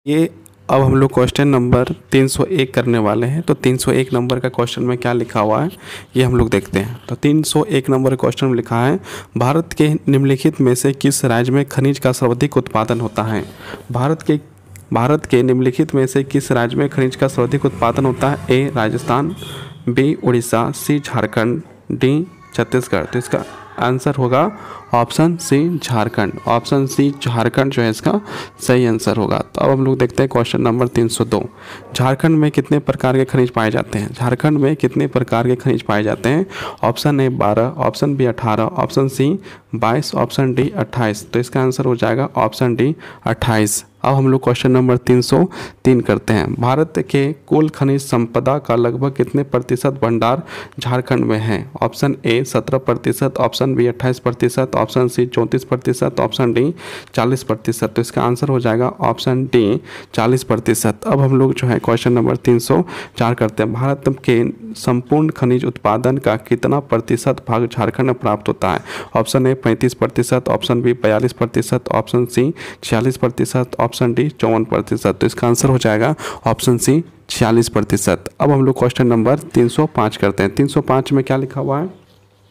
ये अब हम लोग क्वेश्चन नंबर 301 करने वाले हैं। तो 301 नंबर का क्वेश्चन में क्या लिखा हुआ है ये हम लोग देखते हैं। तो 301 नंबर क्वेश्चन में लिखा है, भारत के निम्नलिखित में से किस राज्य में खनिज का सर्वाधिक उत्पादन होता है। भारत के निम्नलिखित में से किस राज्य में खनिज का सर्वाधिक उत्पादन होता है। A Rajasthan, B Orissa, C Jharkhand, D Chhattisgarh. तो इसका आंसर होगा option C Jharkhand. Option C Jharkhand जो है इसका सही आंसर होगा। तो अब हम लोग देखते हैं क्वेश्चन नंबर 302। झारखंड में कितने प्रकार के खनिज पाए जाते हैं। झारखंड में कितने प्रकार के खनिज पाए जाते हैं। Option A 12, option B 18, option C 22, option D 28। तो इसका आंसर हो जाएगा ऑप्शन डी 28। अब हम लोग क्वेश्चन नंबर 303 करते हैं। भारत के कुल खनिज संपदा का लगभग कितने प्रतिशत भंडार झारखंड में है। Option A 17%, option B 28%, option C 34%, option D 40%। तो इसका आंसर हो जाएगा ऑप्शन डी 40%। अब हम लोग जो है क्वेश्चन नंबर 304 करते हैं। भारत के संपूर्ण खनिज उत्पादन का कितना प्रतिशत भाग झारखंड में प्राप्त होता है। Option A 35%, option B 42%, option C 46%, option D 54%। तो इसका आंसर हो जाएगा ऑप्शन सी 46%। अब हम लोग क्वेश्चन नंबर 305 करते हैं। 305 में क्या लिखा हुआ है।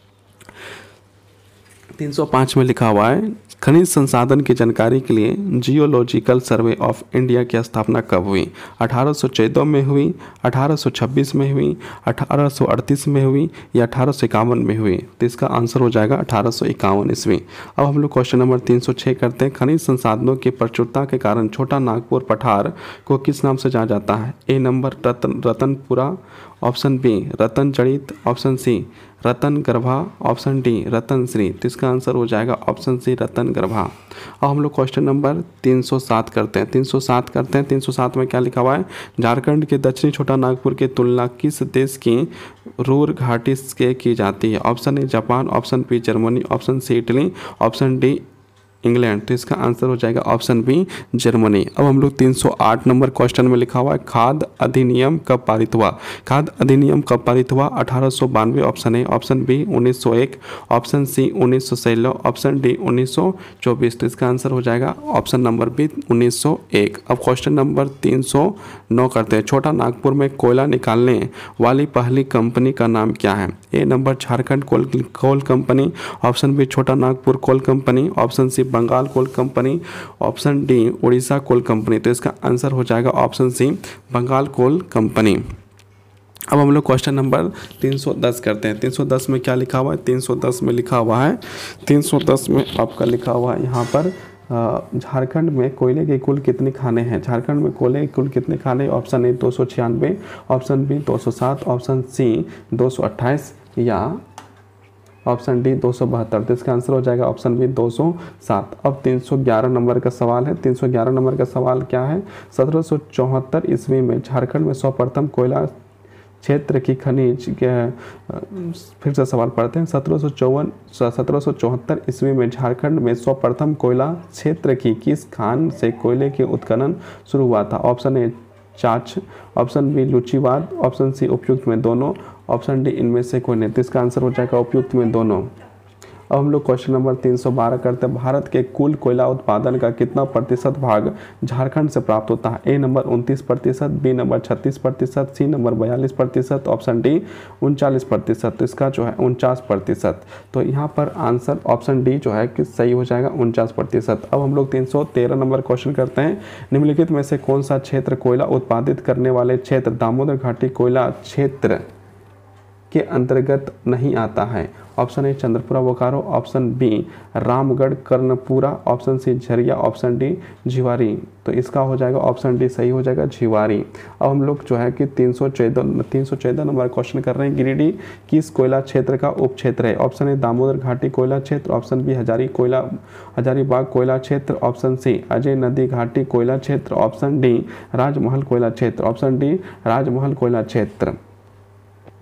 305 में लिखा हुआ है, खनिज संसाधन की जानकारी के लिए जियोलॉजिकल सर्वे ऑफ इंडिया की स्थापना कब हुई। 1814 में हुई, 1826 में हुई, 1838 में हुई या 1851 में हुई। तो इसका आंसर हो जाएगा 1851 ईस्वी। अब हम लोग क्वेश्चन नंबर 306 करते हैं। खनिज संसाधनों की प्रचुरता के कारण छोटा नागपुर पठार को किस नाम से जाना जाता है। ए नंबर रतनपुरा, ऑप्शन बी रतन जड़ित, ऑप्शन सी रतन गर्भा, ऑप्शन डी रतन श्री। तो इसका आंसर हो जाएगा ऑप्शन सी रतन गर्भा। अब हम लोग क्वेश्चन नंबर 307 करते हैं। 307 में क्या लिखा हुआ है। झारखंड के दक्षिणी छोटा नागपुर की तुलना किस देश की रूर घाटी से की जाती है। Option A Japan, option B Germany, option C Italy, option D England. तो इसका आंसर हो जाएगा ऑप्शन बी जर्मनी। अब हम लोग 308 नंबर क्वेश्चन में लिखा हुआ है, खाद्य अधिनियम कब पारित हुआ। खाद्य अधिनियम कब पारित हुआ। 1892, option A, option B 1901, option C 1916, option D 1924। तो इसका आंसर हो जाएगा ऑप्शन नंबर बी 1901। अब क्वेश्चन नंबर 309 करते हैं। छोटा नागपुर में कोयला निकालने वाली पहली कंपनी का नाम क्या है। A number Jharkhand coal company, option B Chota Nagpur coal company, option C Bengal coal company, option D Orissa coal company. तो इसका आंसर हो जाएगा option C Bengal coal company. अब हम लोग क्वेश्चन नंबर 310 करते हैं। 310 में क्या लिखा हुआ है। 310 में लिखा हुआ है, 310 में आपका लिखा हुआ है यहाँ पर, झारखंड में कोयले के कुल कितने खाने हैं। झारखंड में कोयले के कुल कितने खाने। Option A 296, option B 207, option C 228 या ऑप्शन डी 272। तो इसका आंसर हो जाएगा ऑप्शन बी 207। अब 311 नंबर का सवाल है। 311 नंबर का सवाल क्या है। 1774 ईस्वी में झारखंड में सर्वप्रथम कोयला क्षेत्र की खनिज के, फिर से सवाल पढ़ते हैं। 1774 ईस्वी में झारखंड में सर्वप्रथम कोयला क्षेत्र की किस खान से कोयले के उत्खनन शुरू हुआ था। ऑप्शन ए चाच, ऑप्शन बी लुचिवाद, ऑप्शन सी उपयुक्त में दोनों, ऑप्शन डी इनमें से कोई नहीं। तो इसका आंसर हो जाएगा उपयुक्त में दोनों। अब हम लोग क्वेश्चन नंबर 312 करते हैं। भारत के कुल कोयला उत्पादन का कितना प्रतिशत भाग झारखंड से प्राप्त होता है। A number 29%, B number 36%, C number 42%, option D 39%। तो इसका जो है 49%। तो यहाँ पर आंसर ऑप्शन डी जो है कि सही हो जाएगा 49%। अब हम लोग 313 नंबर क्वेश्चन करते हैं। निम्नलिखित में से कौन सा क्षेत्र कोयला उत्पादित करने वाले क्षेत्र दामोदर घाटी कोयला क्षेत्र के अंतर्गत नहीं आता है। Option A Chandrapura Bokaro, option B Ramgarh Karanpura, option C Jharia, option D Jhiwari. तो इसका हो जाएगा ऑप्शन डी सही हो जाएगा झिवारी। अब हम लोग जो है कि 314 नंबर क्वेश्चन कर रहे हैं। गिरिडीह किस कोयला क्षेत्र का उप क्षेत्र है। ऑप्शन ए दामोदर घाटी कोयला क्षेत्र, ऑप्शन बी हजारीबाग कोयला क्षेत्र, ऑप्शन सी अजय नदी घाटी कोयला क्षेत्र, ऑप्शन डी राजमहल कोयला क्षेत्र, ऑप्शन डी राजमहल कोयला क्षेत्र।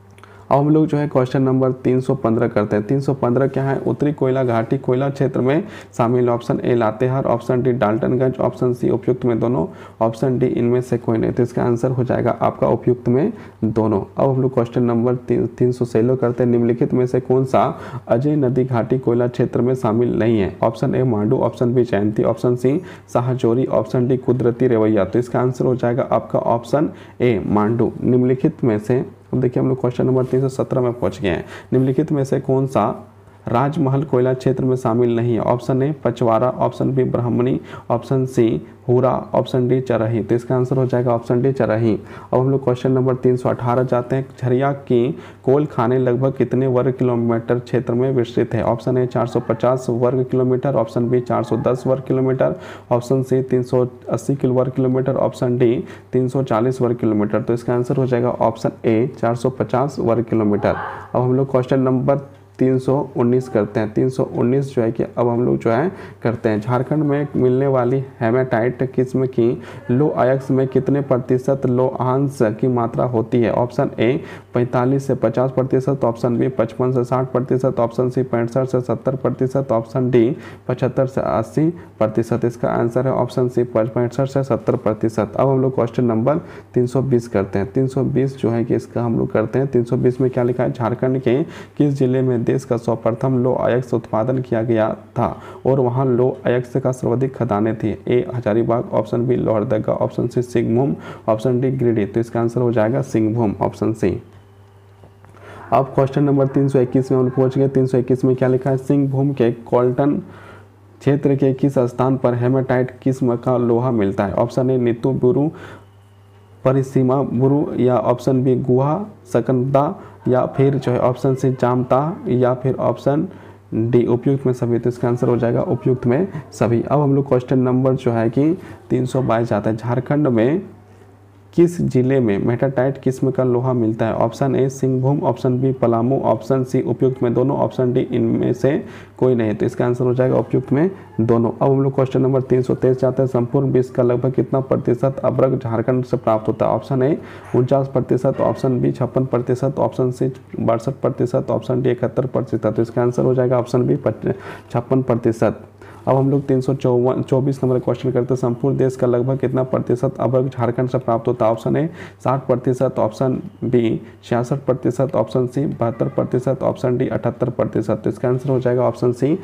अब हम लोग जो है क्वेश्चन नंबर 315 करते हैं। 315 क्या है? उत्तरी कोयला घाटी कोयला क्षेत्र में शामिल option A Latehar, option D Daltonganj, option C उपयुक्त में दोनों, ऑप्शन डी इनमें से कोई नहीं। तो इसका आंसर हो जाएगा आपका उपयुक्त में दोनों। अब हम लोग क्वेश्चन नंबर 316 करते हैं। निम्नलिखित में से कौन सा अजय नदी घाटी कोयला क्षेत्र में शामिल नहीं है? Option A Mandu, option B Jayanti, option C Shahjori, option D कुदरती रेवैया। तो इसका आंसर हो जाएगा आपका ऑप्शन ए मांडू। निम्नलिखित में से, अब देखिए हम लोग क्वेश्चन नंबर 317 में पहुंच गए हैं। निम्नलिखित में से कौन सा राजमहल कोयला क्षेत्र में शामिल नहीं है? Option A Pachwara, option B Brahmani, option C Hura, option D चरही। तो इसका आंसर हो जाएगा ऑप्शन डी चरही। अब हम लोग क्वेश्चन नंबर 318 जाते हैं। झरिया की कोल खाने लगभग कितने वर्ग किलोमीटर क्षेत्र में विस्तृत है? ऑप्शन ए 450 वर्ग किलोमीटर, ऑप्शन बी 410 वर्ग किलोमीटर, ऑप्शन सी 380 वर्ग किलोमीटर, ऑप्शन डी 340 वर्ग किलोमीटर। तो इसका आंसर हो जाएगा ऑप्शन ए 450 वर्ग किलोमीटर। अब हम लोग क्वेश्चन नंबर 319 करते हैं। 319 जो है कि अब हम लोग जो है करते हैं। झारखंड में मिलने वाली हेमाटाइट किस्म की लो अयस्क में कितने प्रतिशत लोहांश की मात्रा होती है? ऑप्शन ए 45 से 50%, ऑप्शन बी 55 से 60%, ऑप्शन सी 65 से 70%, ऑप्शन डी 75 से 80%। इसका आंसर है ऑप्शन सी 65 से 70%। अब हम लोग क्वेश्चन नंबर 320 करते हैं। 320 जो है कि इसका हम लोग करते हैं। 320 में क्या लिखा है? झारखंड के किस जिले में देश का सर्वप्रथम लो अयस्क उत्पादन किया गया था और वहां लो अयस्क का सर्वाधिक खदानें थी? A Hazaribagh, option B Lohardaga, option C Singhbhum, option D Giridih. तो इसका आंसर हो जाएगा सिंहभूम, ऑप्शन सी। अब क्वेश्चन नंबर 321 में हम पहुंच गए। 321 में क्या लिखा है? सिंहभूम के कोल्टन क्षेत्र के किस स्थान पर हेमाटाइट किस्म का लोहा मिलता है? ऑप्शन ए नीतू बुरु, परिसीमा बुरु, या ऑप्शन बी गुहा सकंदा, या फिर जो है ऑप्शन सी जामता, या फिर ऑप्शन डी उपयुक्त में सभी। तो इसका आंसर हो जाएगा उपयुक्त में सभी। अब हम लोग क्वेश्चन नंबर जो है कि 322 जाता है। झारखंड में किस जिले में मेटाटाइट किस्म का लोहा मिलता है? Option A Singhbhum, option B Palamu, option C उपयुक्त में दोनों, ऑप्शन डी इनमें से कोई नहीं। तो इसका आंसर हो जाएगा उपयुक्त में दोनों। अब हम लोग क्वेश्चन नंबर 323 जाते हैं। संपूर्ण विश्व का लगभग कितना प्रतिशत अब्रक झारखंड से प्राप्त होता है? Option A 49%, option B 56%, option C 62%, option D 71%। तो इसका आंसर हो जाएगा ऑप्शन बी 56%। अब हम लोग 324 नंबर क्वेश्चन करते हैं। संपूर्ण देश का लगभग कितना प्रतिशत अब्रक झारखंड से प्राप्त होता है? Option A 60%, option B 66%, option C 72%, option D 78%। तो इसका आंसर हो जाएगा ऑप्शन सी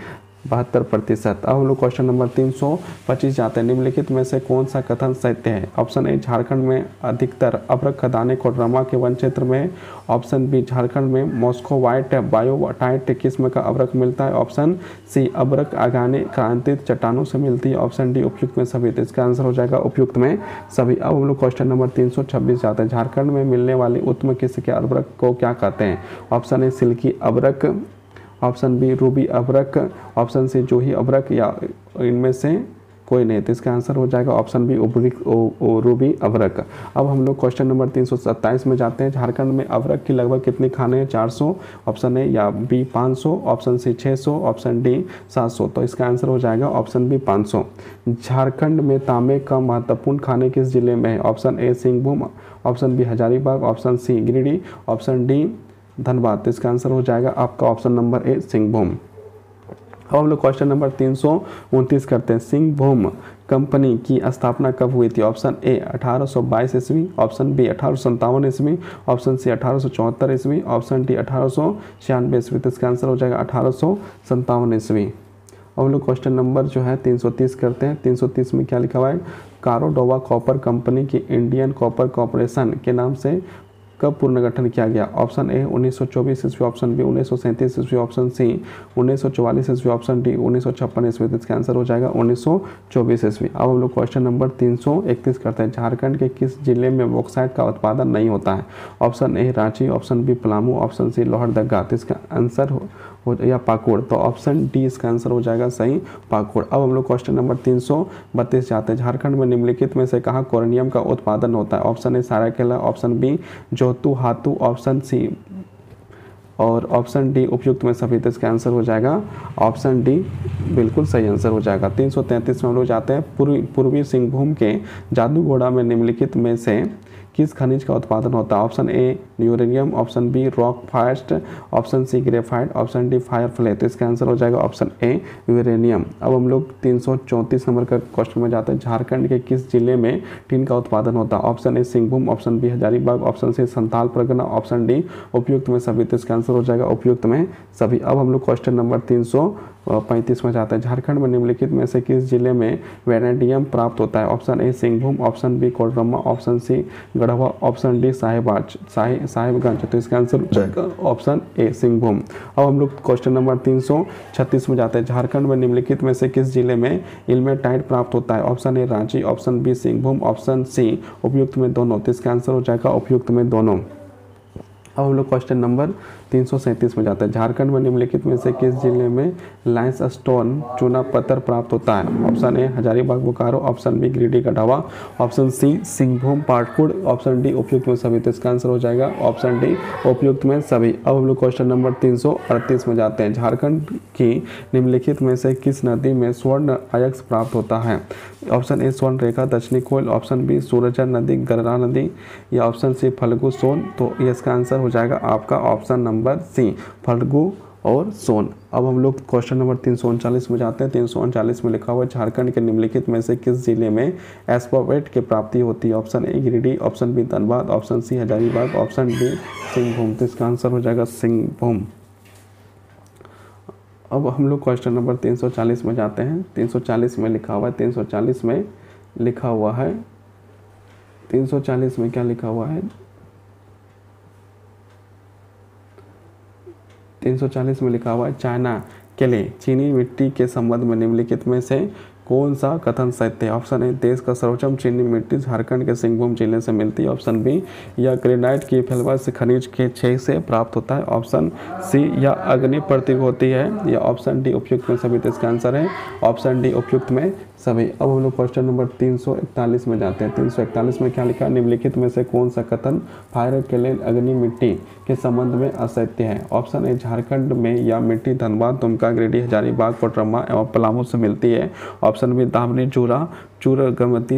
72%। अब हम लोग क्वेश्चन नंबर 325 जाते हैं। निम्नलिखित में से कौन सा कथन सत्य है? ऑप्शन ए झारखंड में अधिकतर अब्रक खदानें कोडरमा के वन क्षेत्र में, ऑप्शन बी झारखंड में मॉस्कोवाइट बायोटाइट किस्म का अब्रक मिलता है, ऑप्शन सी अब्रक आगाने क्रांतित चट्टानों से मिलती है, ऑप्शन डी उपयुक्त में सभी। तो इसका आंसर हो जाएगा उपयुक्त में सभी। अब हम लोग क्वेश्चन नंबर 326 जाते हैं। झारखंड में मिलने वाली उत्तम किस्म के अब्रक को क्या कहते हैं? ऑप्शन ए सिल्की अब्रक, ऑप्शन बी रूबी अब्रक, ऑप्शन सी जूही अब्रक, या इनमें से कोई नहीं। तो इसका आंसर हो जाएगा ऑप्शन बी रूबी अब्रक। अब हम लोग क्वेश्चन नंबर 327 में जाते हैं। झारखंड में अब्रक की लगभग कितनी खानें हैं? 400, ऑप्शन ए या B 500, option C 600, option D 700। तो इसका आंसर हो जाएगा ऑप्शन बी 500। झारखंड में तांबे का महत्वपूर्ण खाने किस जिले में है? Option A Singhbhum, option B Hazaribagh, option C Giridih, option D Dhanbad. तो इसका आंसर हो जाएगा आपका ऑप्शन नंबर ए सिंहभूम। अब हम लोग क्वेश्चन नंबर 329 करते हैं। सिंहभूम कंपनी की स्थापना कब हुई थी? ऑप्शन ए 1822 ईस्वी, ऑप्शन बी 1857 ईस्वी, ऑप्शन सी 1874 ईस्वी, ऑप्शन डी 1896 ईस्वी। तो इसका आंसर हो जाएगा 1857 ईस्वी। अब हम लोग क्वेश्चन नंबर जो है 330 करते हैं। 330 में क्या लिखा हुआ है? कारोडोवा कॉपर कंपनी की इंडियन कॉपर कॉरपोरेशन के नाम से कब पुनर्गठन किया गया? ऑप्शन ए 1924 ईस्वी, ऑप्शन बी 1937 ईस्वी, ऑप्शन सी 1944 ईस्वी, ऑप्शन डी 1956 ईस्वी। तो इसका आंसर हो जाएगा 1924 ईस्वी। अब हम लोग क्वेश्चन नंबर 331 करते हैं। झारखंड के किस जिले में बॉक्साइट का उत्पादन नहीं होता है? Option A Ranchi, option B Palamu, option C Lohardaga. तो इसका आंसर हो या पाकुड़। तो ऑप्शन डी इसका आंसर हो जाएगा सही, पाकुड़। अब हम लोग क्वेश्चन नंबर 332 जाते हैं। झारखंड में निम्नलिखित में से कहाँ कोरनियम का उत्पादन होता है? Option A Saraikela, option B जोतू हाथू, ऑप्शन सी और ऑप्शन डी उपयुक्त में सभी। तो इसका आंसर हो जाएगा ऑप्शन डी बिल्कुल सही आंसर हो जाएगा। 333 में हम लोग जाते हैं। पूर्वी सिंहभूम के जादूगोड़ा में निम्नलिखित में से किस खनिज का उत्पादन होता है? Option A uranium, option B rock phosphate, option C graphite, option D fireclay. तो इसका आंसर हो जाएगा ऑप्शन ए यूरेनियम। अब हम लोग 334 नंबर का क्वेश्चन में जाते हैं। झारखंड के किस जिले में टिन का उत्पादन होता है? Option A Singhbhum, option B Hazaribagh, option C Santhal Pargana, option D उपयुक्त में सभी। तो इसका आंसर हो जाएगा उपयुक्त में सभी। अब हम लोग क्वेश्चन नंबर 335 में जाते हैं। झारखंड में निम्नलिखित में से किस जिले में वेनेडियम प्राप्त होता है? Option A Singhbhum, option B Koderma, option C Garhwa, option D Sahibganj. तो इसका आंसर हो जाएगा ऑप्शन ए सिंहभूम। अब हम लोग क्वेश्चन नंबर 336 में जाते हैं। झारखंड में निम्नलिखित में से किस जिले में इल्मेटाइट प्राप्त होता है? Option A Ranchi, option B Singhbhum, option C उपयुक्त में दोनों। तो इसका आंसर हो जाएगा उपयुक्त में दोनों। अब हम लोग क्वेश्चन नंबर 337 में जाते हैं। झारखंड में निम्नलिखित में से किस जिले में लाइमस्टोन चूना पत्थर प्राप्त होता है? Option A Hazaribagh Bokaro, option B Giridih Garhwa, option C Singhbhum पाटकुड़, ऑप्शन डी उपयुक्त में सभी। तो इसका आंसर हो जाएगा ऑप्शन डी उपयुक्त में सभी। अब हम लोग क्वेश्चन नंबर 338 में जाते हैं। झारखंड की निम्नलिखित में से किस नदी में स्वर्ण अयस्क प्राप्त होता है? ऑप्शन ए स्वर्ण रेखा दक्षिणी कोयल, ऑप्शन बी सूरजर नदी गररा नदी, या ऑप्शन सी फल्गु सोन। तो इसका आंसर हो जाएगा आपका ऑप्शन नंबर सी फल्गु और सोन। अब हम लोग क्वेश्चन नंबर 339 में जाते हैं। 339 में लिखा हुआ है झारखंड के निम्नलिखित में से किस जिले में एस्फॉर्फेट की प्राप्ति होती है? Option A Giridih, option B Dhanbad, option C Hazaribagh, option D Singhbhum. तो इसका आंसर हो जाएगा सिंहभूम। अब हम लोग क्वेश्चन नंबर 340 में जाते हैं। 340 में लिखा हुआ है 340 में लिखा हुआ है 340 में क्या लिखा हुआ है? 340 में लिखा हुआ है चाइना के लिए चीनी मिट्टी के संबंध में निम्नलिखित में से कौन सा कथन सत्य है? ऑप्शन ए देश का सर्वोत्तम चीनी मिट्टी झारखंड के सिंहभूम जिले से मिलती है, ऑप्शन बी या ग्रेनाइट की फैलवा से खनिज के छेद से प्राप्त होता है, ऑप्शन सी या अग्नि प्रतीक होती है, या ऑप्शन डी उपयुक्त में सभी। तो इसका आंसर है ऑप्शन डी उपयुक्त में सभी। अब हम लोग क्वेश्चन नंबर 341 में जाते हैं। 341 में क्या लिखा है? निम्नलिखित में से कौन सा कथन फायरक्लेन अग्नि मिट्टी के संबंध में असत्य है? ऑप्शन ए झारखंड में यह मिट्टी धनबाद, दुमका, गिरिडीह, हजारीबाग, कोडरमा एवं पलामू से मिलती है, ऑप्शन बी दावनी, चूरगमती,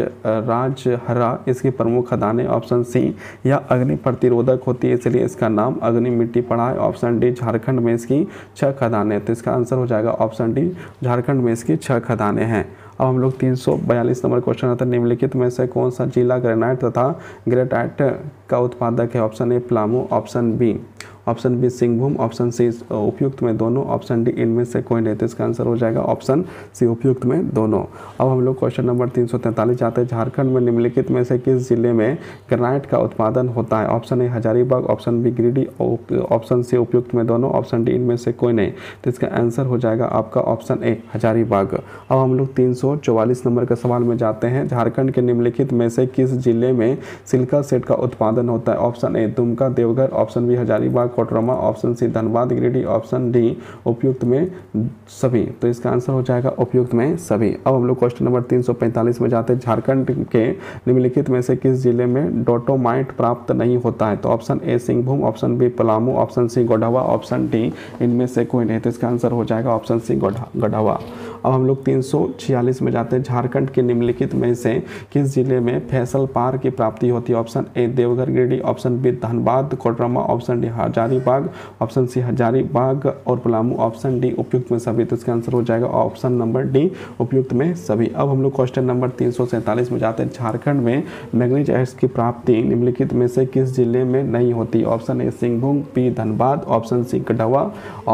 राजहरा इसकी प्रमुख खदानें, ऑप्शन सी या अग्नि प्रतिरोधक होती है इसलिए इसका नाम अग्नि मिट्टी पड़ा है, ऑप्शन डी झारखंड में इसकी 6 खदानें। तो इसका आंसर हो जाएगा ऑप्शन डी झारखंड में इसकी 6 खदानें हैं। अब हम लोग 342 नंबर क्वेश्चन आता है। निम्नलिखित में से कौन सा जिला ग्रेनाइट तथा ग्रेटाइट का उत्पादक है? Option A Palamu, option B Singhbhum, option C उपयुक्त में दोनों, ऑप्शन डी इनमें से कोई नहीं। तो इसका आंसर हो जाएगा ऑप्शन सी उपयुक्त में दोनों। अब हम लोग क्वेश्चन नंबर 343 जाते हैं। झारखंड में निम्नलिखित में से किस जिले में ग्रेनाइट का उत्पादन होता है? Option A Hazaribagh, option B Giridih, option C उपयुक्त में दोनों, ऑप्शन डी इनमें से कोई नहीं। तो इसका आंसर हो जाएगा आपका ऑप्शन ए हजारीबाग। अब हम लोग 344 नंबर के सवाल में जाते हैं। झारखंड के निम्नलिखित में से किस जिले में सिलिका सेट का उत्पादन होता है? Option A Dumka, Deoghar, option B Hazaribagh, Koderma, option C Dhanbad, Giridih, option D उपयुक्त में सभी। तो इसका आंसर हो जाएगा उपयुक्त में सभी। अब हम लोग क्वेश्चन नंबर 345 में जाते हैं। झारखंड के निम्नलिखित में से किस जिले में डोटोमाइट प्राप्त नहीं होता है? तो option A Singhbhum, option B Palamu, option C Garhwa, option D इनमें से कोई नहीं। तो इसका आंसर हो जाएगा ऑप्शन सी गढ़वा। अब हम लोग 346 में जाते हैं। झारखंड के निम्नलिखित में से किस जिले में फैसल पार की प्राप्ति होती है? Option A Deoghar, Giridih, option B Dhanbad, Koderma, option D Hazaribagh, option C Hazaribagh और पलामू, ऑप्शन डी उपयुक्त में सभी। तो इसका आंसर हो जाएगा ऑप्शन नंबर डी उपयुक्त में सभी। अब हम लोग क्वेश्चन नंबर 347 में जाते हैं। झारखंड में मैग्नीज अयस्क की प्राप्ति निम्नलिखित में से किस जिले में नहीं होती? Option A Singhbhum, B Dhanbad, option C Garhwa,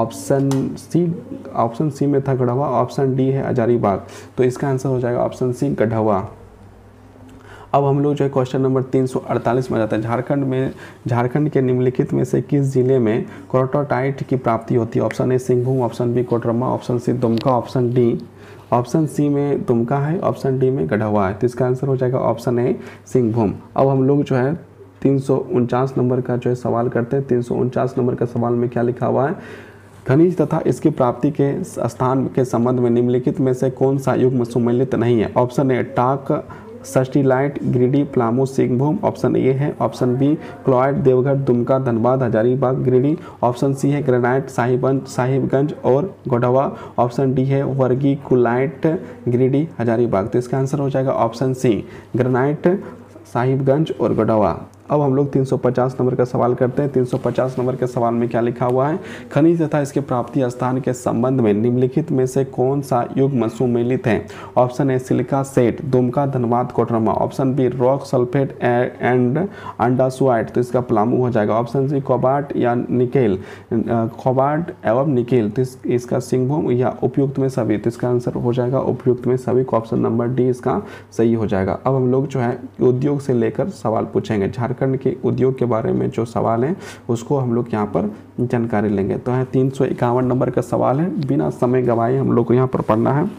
option C में था गढ़वा, ऑप्शन डी है हजारीबाग। तो इसका आंसर हो जाएगा ऑप्शन सी गढ़वा। अब हम लोग जो है क्वेश्चन नंबर 348 में जाते हैं। झारखंड के निम्नलिखित में से किस जिले में क्रोटोटाइट की प्राप्ति होती है? Option A Singhbhum, option B Koderma, option C Dumka, option C में दुमका है, ऑप्शन डी में गढ़वा है। तो इसका आंसर हो जाएगा ऑप्शन ए सिंहभूम। अब हम लोग जो है 349 नंबर का जो है सवाल करते हैं। 349 नंबर का सवाल में क्या लिखा हुआ है? खनिज तथा इसकी प्राप्ति के स्थान के संबंध में निम्नलिखित में से कौन सा युग्म सुमेलित नहीं है? Option A talc steatite, Giridih, Palamu, Singhbhum, option A है, option B chloride, Deoghar, Dumka, Dhanbad, Hazaribagh, Giridih, option C है ग्रेनाइट, साहिबगंज और गढ़वा, ऑप्शन डी है वर्गीकुलाइट, गिरिडीह, हजारीबाग। तो इसका आंसर हो जाएगा ऑप्शन सी ग्रेनाइट, साहिबगंज और गढ़वा। अब हम लोग 350 नंबर का सवाल करते हैं। 350 नंबर के सवाल में क्या लिखा हुआ है, खनिज तथा इसके प्राप्ति स्थान के संबंध में निम्नलिखित में से कौन सा युग्म सुमेलित है। ऑप्शन ए सिलिका सेट, Dumka, Dhanbad, Koderma. Option B rock sulphate and andalusite, तो इसका पलामू हो जाएगा। ऑप्शन सी कोबाल्ट या निकेल, कोबाल्ट एवं निकेल, तो इसका सिंहभूम या उपयुक्त में सभी, तो इसका आंसर हो जाएगा उपयुक्त में सभी। ऑप्शन नंबर डी इसका सही हो जाएगा। अब हम लोग जो है उद्योग से लेकर सवाल पूछेंगे। झारखंड के उद्योग के बारे में जो सवाल है उसको हम लोग यहाँ पर जानकारी लेंगे। तो है 351 नंबर का सवाल है, बिना समय गवाए हम लोग को यहाँ पर पढ़ना है।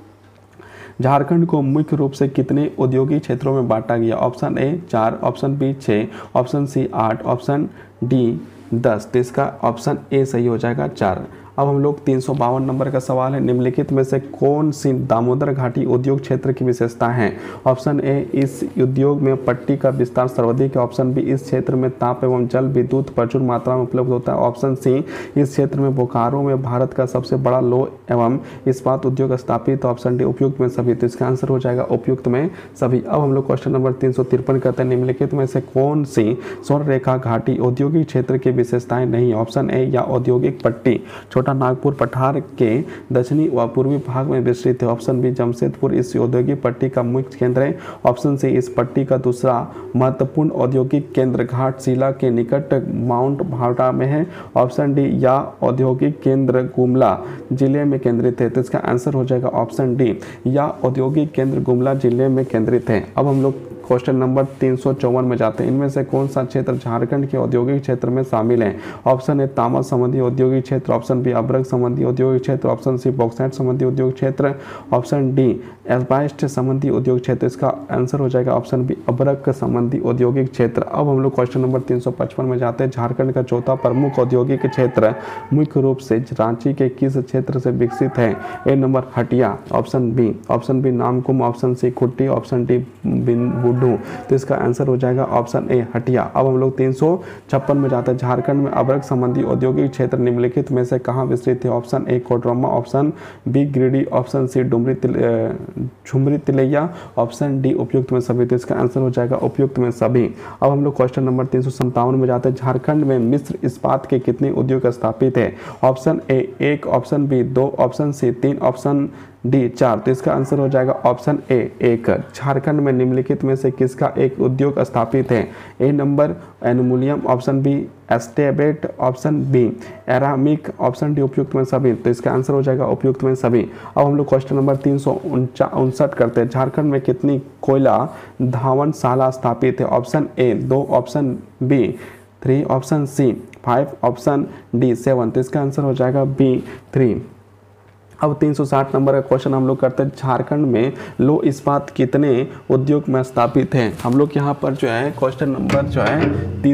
झारखंड को मुख्य रूप से कितने औद्योगिक क्षेत्रों में बांटा गया। Option A 4, option B 6, option C 8, option D 10, तो इसका ऑप्शन ए सही हो जाएगा 4। अब हम लोग 352 नंबर का सवाल है, निम्नलिखित में से कौन सी दामोदर घाटी उद्योग क्षेत्र की विशेषता है। ऑप्शन ए इस उद्योग में पट्टी का विस्तार सर्वाधिक है। ऑप्शन बी इस क्षेत्र में ताप एवं जल विद्युत प्रचुर मात्रा में उपलब्ध होता है। ऑप्शन सी इस क्षेत्र में बोकारो में भारत का सबसे बड़ा लोह एवं इस्पात उद्योग स्थापित। ऑप्शन डी उपयुक्त में सभी, तो इसका आंसर हो जाएगा उपयुक्त में सभी। अब हम लोग क्वेश्चन नंबर 353 करते हैं, निम्नलिखित में से कौन सी स्वर्ण रेखा घाटी औद्योगिक क्षेत्र की विशेषताएं नहीं। ऑप्शन ए या औद्योगिक पट्टी छोटा नागपुर पठार के दक्षिणी व पूर्वी भाग में विस्तृत है। ऑप्शन बी जमशेदपुर इस औद्योगिक पट्टी का मुख्य केंद्र है। ऑप्शन सी इस पट्टी का दूसरा महत्वपूर्ण औद्योगिक केंद्र घाटशिला के निकट माउंट भाटा में है। ऑप्शन डी या औद्योगिक केंद्र गुमला जिले में केंद्रित है, तो इसका आंसर हो जाएगा ऑप्शन डी या औद्योगिक केंद्र गुमला जिले में केंद्रित है। अब हम लोग क्वेश्चन नंबर 354 में जाते हैं, इनमें से कौन सा क्षेत्र झारखंड के औद्योगिक क्षेत्र में शामिल है। ऑप्शन ए तांबा संबंधी औद्योगिक क्षेत्र, ऑप्शन बी अब्रक संबंधी औद्योगिक क्षेत्र, ऑप्शन सी बॉक्साइट संबंधी उद्योग क्षेत्र, ऑप्शन डी एस्बास्ट संबंधी उद्योग क्षेत्र, इसका आंसर हो जाएगा ऑप्शन बी अब्रक संबंधी औद्योगिक क्षेत्र। अब हम लोग क्वेश्चन नंबर 355 में जाते हैं, झारखंड का चौथा प्रमुख औद्योगिक क्षेत्र मुख्य रूप से रांची के किस क्षेत्र से विकसित है। A number Hatia, option B Namkum, option C Khunti, option D तो इसका आंसर हो जाएगा ऑप्शन ए हटिया। अब हम लोग 356 में जाते हैं, झारखंड में अब्रक संबंधी औद्योगिक क्षेत्र निम्नलिखित में से कहाँ विस्तृत है। Option A Koderma, option B Giridih, option C Jhumri Telaiya, option D उपयुक्त में सभी, तो इसका आंसर हो जाएगा उपयुक्त में सभी। अब हम लोग क्वेश्चन नंबर 357 में जाते हैं, झारखंड में मिश्र इस्पात के कितने उद्योग स्थापित है। Option A 1, option B 2, option C 3, option D 4, तो इसका आंसर हो जाएगा ऑप्शन ए 1। झारखंड में निम्नलिखित में से किसका एक उद्योग स्थापित है। A number aluminium, option B एस्टेबेट, option B ceramic, option D उपयुक्त में सभी, तो इसका आंसर हो जाएगा उपयुक्त में सभी। अब हम लोग क्वेश्चन नंबर 359 करते हैं, झारखंड में कितनी कोयला धावनशाला स्थापित है। Option A 2, option B 3, option C 5, option D 7, तो इसका आंसर हो जाएगा बी 3। अब 360 नंबर का क्वेश्चन हम लोग करते हैं, झारखंड में लोह इस्पात कितने उद्योग में स्थापित है। हम लोग यहाँ पर जो है क्वेश्चन नंबर जो है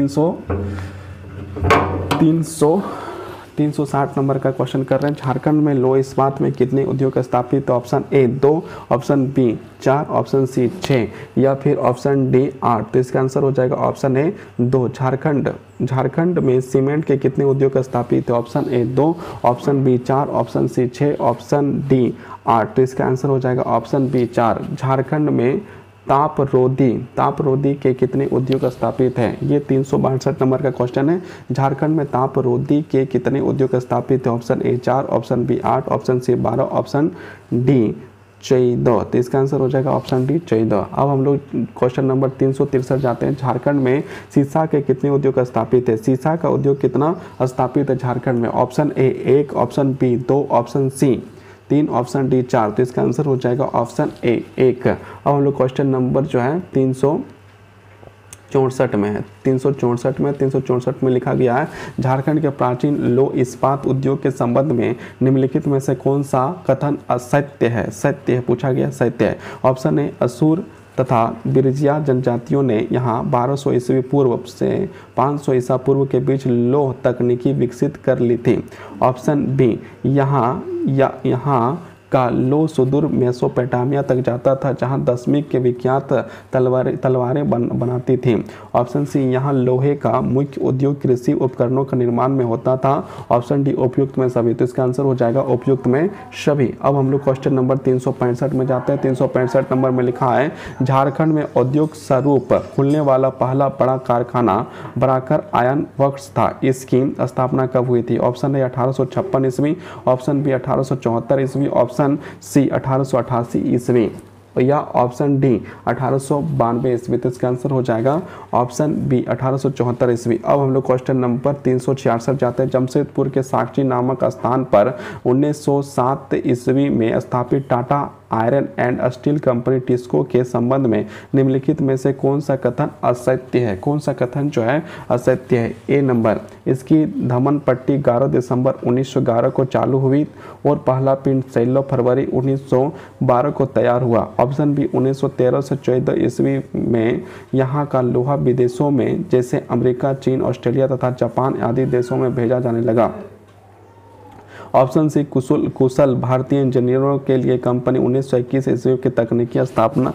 360 नंबर का क्वेश्चन कर रहे हैं, झारखंड में लोह इस्पात में कितने उद्योग स्थापित। Option A 2, option B 4, option C 6 या फिर ऑप्शन डी 8, तो इसका आंसर हो जाएगा ऑप्शन ए 2। झारखंड में सीमेंट के कितने उद्योग स्थापित है। Option A 2, option B 4, option C 6, option D 8, तो इसका आंसर हो जाएगा ऑप्शन बी 4। झारखंड में तापरोधी के कितने उद्योग स्थापित हैं। ये 362 नंबर का क्वेश्चन है, झारखंड में तापरोधी के कितने उद्योग स्थापित है। Option A 4, option B 8, option C 12, option D 14, तो इसका आंसर हो जाएगा ऑप्शन डी 14। अब हम लोग क्वेश्चन नंबर 363 जाते हैं, झारखंड में सीसा के कितने उद्योग स्थापित है। सीसा का उद्योग कितना स्थापित है झारखंड में। Option A 1, option B 2, option C 3, option D 4, तो इसका आंसर हो जाएगा ऑप्शन ए 1। अब हम लोग क्वेश्चन नंबर जो है 364 में है, 364 में लिखा गया है, झारखंड के प्राचीन लोह इस्पात उद्योग के संबंध में निम्नलिखित में से कौन सा कथन असत्य है। सत्य है पूछा गया, सत्य है। ऑप्शन ए असुर तथा बिरजिया जनजातियों ने यहाँ 1200 ईस्वी पूर्व से 500 ईसा पूर्व के बीच लोह तकनीकी विकसित कर ली थी। ऑप्शन बी यहाँ का लो सुदूर मेसोपोटामिया तक जाता था, जहां 10वीं के विख्यात तलवारें बनाती थी। ऑप्शन सी, यहाँ लोहे का मुख्य उद्योग कृषि उपकरणों का निर्माण में होता था। ऑप्शन डी, उपयुक्त में सभी। तो इसका आंसर हो जाएगा उपयुक्त में सभी। अब हम लोग क्वेश्चन नंबर 365 में जाते हैं। 365 नंबर में लिखा है, झारखंड में औद्योगिक स्वरूप खुलने वाला पहला बड़ा कारखाना बराकर आयन वर्क्स था। इसकी स्थापना कब हुई थी? ऑप्शन ए 1856 ईस्वी, ऑप्शन बी 1874 ईस्वी, ऑप्शन सी 1888 ईस्वी या ऑप्शन डी 1892 ईस्वी। तो इसका आंसर हो जाएगा ऑप्शन बी 1874 ईस्वी। अब हम लोग क्वेश्चन नंबर 366 जाते हैं। जमशेदपुर के साक्षी नामक स्थान पर 1907 ईस्वी में स्थापित Tata iron and steel company TISCO के संबंध में निम्नलिखित में से कौन सा कथन असत्य है? कौन सा कथन जो है असत्य है? ए नंबर, इसकी धमन पट्टी 11 दिसंबर 1911 को चालू हुई और पहला पिंड 16 फरवरी 1912 को तैयार हुआ। ऑप्शन बी, 1913 से 14 ईस्वी में यहाँ का लोहा विदेशों में जैसे अमेरिका, चीन, ऑस्ट्रेलिया तथा जापान आदि देशों में भेजा जाने लगा। ऑप्शन सी, कुशल भारतीय इंजीनियरों के लिए कंपनी 1921 ईस्वी की तकनीकी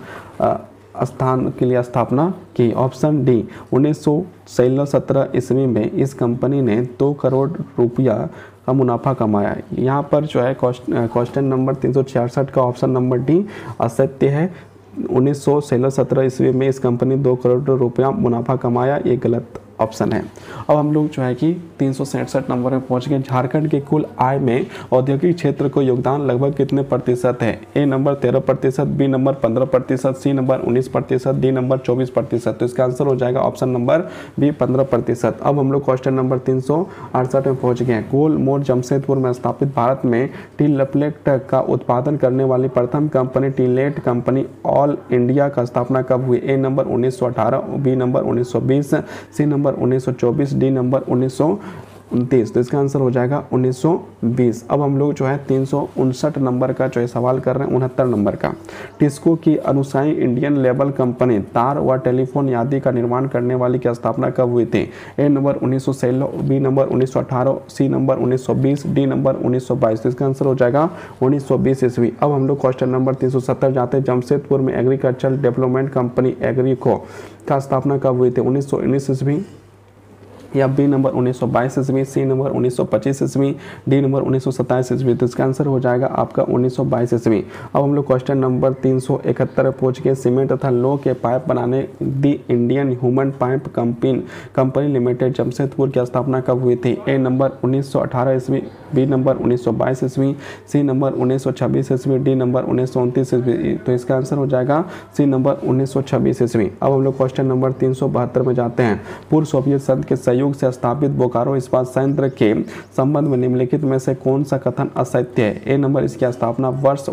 स्थापना की। ऑप्शन डी, 1916-17 ईस्वी में इस कंपनी ने 2 करोड़ रुपया का मुनाफा कमाया। यहाँ पर जो है क्वेश्चन नंबर 366 का ऑप्शन नंबर डी असत्य है। 1916-17 ईस्वी में इस कंपनी 2 करोड़ रुपया मुनाफा कमाया, ये गलत ऑप्शन है। अब हम लोग जो है कि 367 नंबर में पहुंच गए। झारखंड के कुल आय में औद्योगिक क्षेत्र को योगदान लगभग कितने प्रतिशत है? A number 13%, B number 15%, C number 19%, D number 24%। तो इसका आंसर हो जाएगा ऑप्शन नंबर बी 15%। अब हम लोग क्वेश्चन नंबर 368 में पहुंच गए। गोल मोड़ जमशेदपुर में स्थापित भारत में टीलेट का उत्पादन करने वाली प्रथम कंपनी टीलेट कंपनी ऑल इंडिया का स्थापना कब हुई? A number 1918, B number 1920, C number 1924, D number 1929। तो इसका आंसर हो जाएगा 1920। अब हम लोग जो है 359 नंबर का जो है सवाल कर रहे हैं, 69 नंबर का। टिस्को की अनुसाई इंडियन लेबल कंपनी तार व टेलीफोन आदि का निर्माण करने वाली की स्थापना कब हुई थी? A number 1916, B number 1918, C number 1920, D number 1922। तो इसका आंसर हो जाएगा 1920 ईस्वी। अब हम लोग क्वेश्चन नंबर 370 जाते हैं। जमशेदपुर में एग्रीकल्चरल डेवलपमेंट कंपनी एग्रीको का स्थापना कब हुई थी? 1919 ईस्वी या बी नंबर 1922 ईस्वी, सी नंबर 1925 ईस्वी, डी नंबर 1927 ईस्वी। तो इसका आंसर हो जाएगा आपका 1922 ईस्वी। अब हम लोग क्वेश्चन नंबर 371 पहुंच के। सीमेंट तथा लौह के पाइप बनाने the Indian human pipe company limited Jamshedpur की स्थापना कब हुई थी? ए नंबर 1918 ईस्वी, बी नंबर 1922 ईस्वी, सी नंबर 1926 ईस्वी, डी नंबर 1929 ईस्वी। तो इसका आंसर हो जाएगा सी नंबर 1926 ईस्वी। अब हम लोग क्वेश्चन नंबर 372 में जाते हैं। पूर्व सोवियत संघ के सहयोग से स्थापित बोकारो इस्पात संयंत्र के संबंध में निम्नलिखित में से कौन सा कथन असत्य है? ए नंबर, इसकी स्थापना वर्ष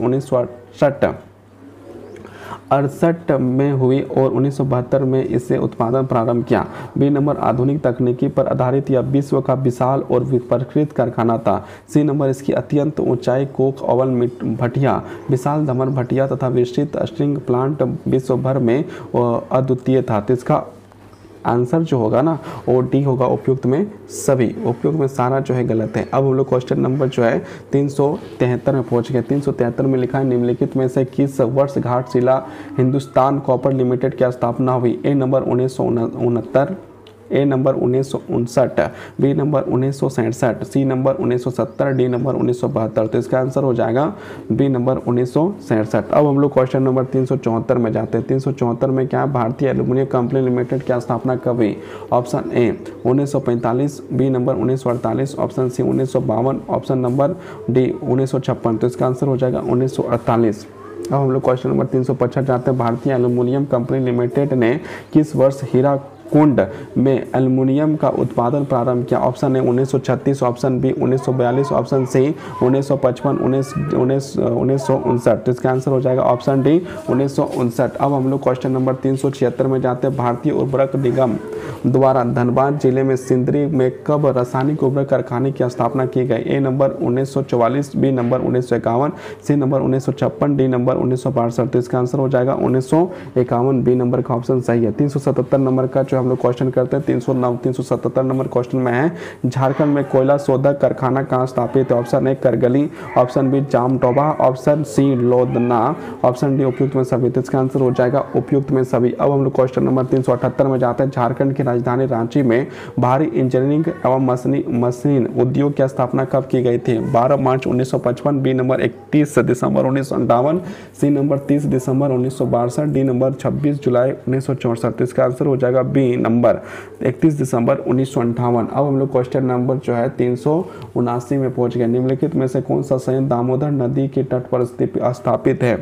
1968 में हुई और 1972 में इसे उत्पादन प्रारंभ किया। बी नंबर, आधुनिक तकनीकी पर आधारित यह विश्व का विशाल और परिष्कृत कारखाना था। सी नंबर, इसकी अत्यंत ऊंचाई कोक ओवन भट्टियां, विशाल धमर भट्टियां तथा विस्तृत स्ट्रिंग प्लांट विश्व भर में अद्वितीय था। तो इसका आंसर जो होगा ना वो डी होगा, उपयुक्त में सभी। उपयुक्त में सारा जो है गलत है। अब हम लोग क्वेश्चन नंबर जो है 373 में पहुंच गए। 373 में लिखा है, निम्नलिखित में से किस वर्ष घाटशिला हिंदुस्तान कॉपर लिमिटेड की स्थापना हुई? A number 1969, A number 1959, B number 1967, C number 1970, D number 1972। तो इसका आंसर हो जाएगा बी नंबर 1967। अब हम लोग क्वेश्चन नंबर 374 में जाते हैं। 374 में क्या? भारतीय एल्यूमिनियम कंपनी लिमिटेड की स्थापना कब हुई? Option A 1945, B number 1948, option C 1952, option number D 1956। तो इसका आंसर हो जाएगा 1948। अब हम लोग क्वेश्चन नंबर 365 जाते हैं। भारतीय एल्यूमिनियम कंपनी लिमिटेड ने किस वर्ष हीरा कुंड में एल्युमिनियम का उत्पादन प्रारंभ किया? Option A 1936, option B 1942, option C 1955, 1959। तो इसका आंसर हो जाएगा ऑप्शन डी 1959। अब हम लोग क्वेश्चन नंबर 376 में जाते हैं। भारतीय उर्वरक निगम द्वारा धनबाद जिले में सिंदरी में कब रासायनिक उर्वरक कारखाने की स्थापना की गई? A number 1944, B number 1951, C number 1956, D number 1962। तो इसका आंसर हो जाएगा 1951, बी नंबर का ऑप्शन सही है। 377 नंबर का जो हम लोग क्वेश्चन करते हैं 377 नंबर क्वेश्चन में है, झारखंड में कोयला शोधक कारखाना कहाँ स्थापित है? Option A Kargali, option B Jamadoba, option C Lodhna, option D उपयुक्त में सभी। तो इसका आंसर हो जाएगा उपयुक्त में सभी। अब हम लोग क्वेश्चन नंबर 378 में जाते हैं, झारखंड की राजधानी रांची में भारी इंजीनियरिंग एवं मशीन उद्योग की स्थापना कब की गई थी? 12 मार्च 1955, बी नंबर 31 दिसंबर 1958, सी नंबर 30 दिसंबर 1962, डी नंबर 26 जुलाई 1964। इसका आंसर हो जाएगा बी नंबर 31 दिसंबर 1958। अब हम लोग क्वेश्चन नंबर जो है 379 में पहुंच गए, निम्नलिखित में से कौन सा संयंत्र दामोदर नदी के तट पर स्थापित है?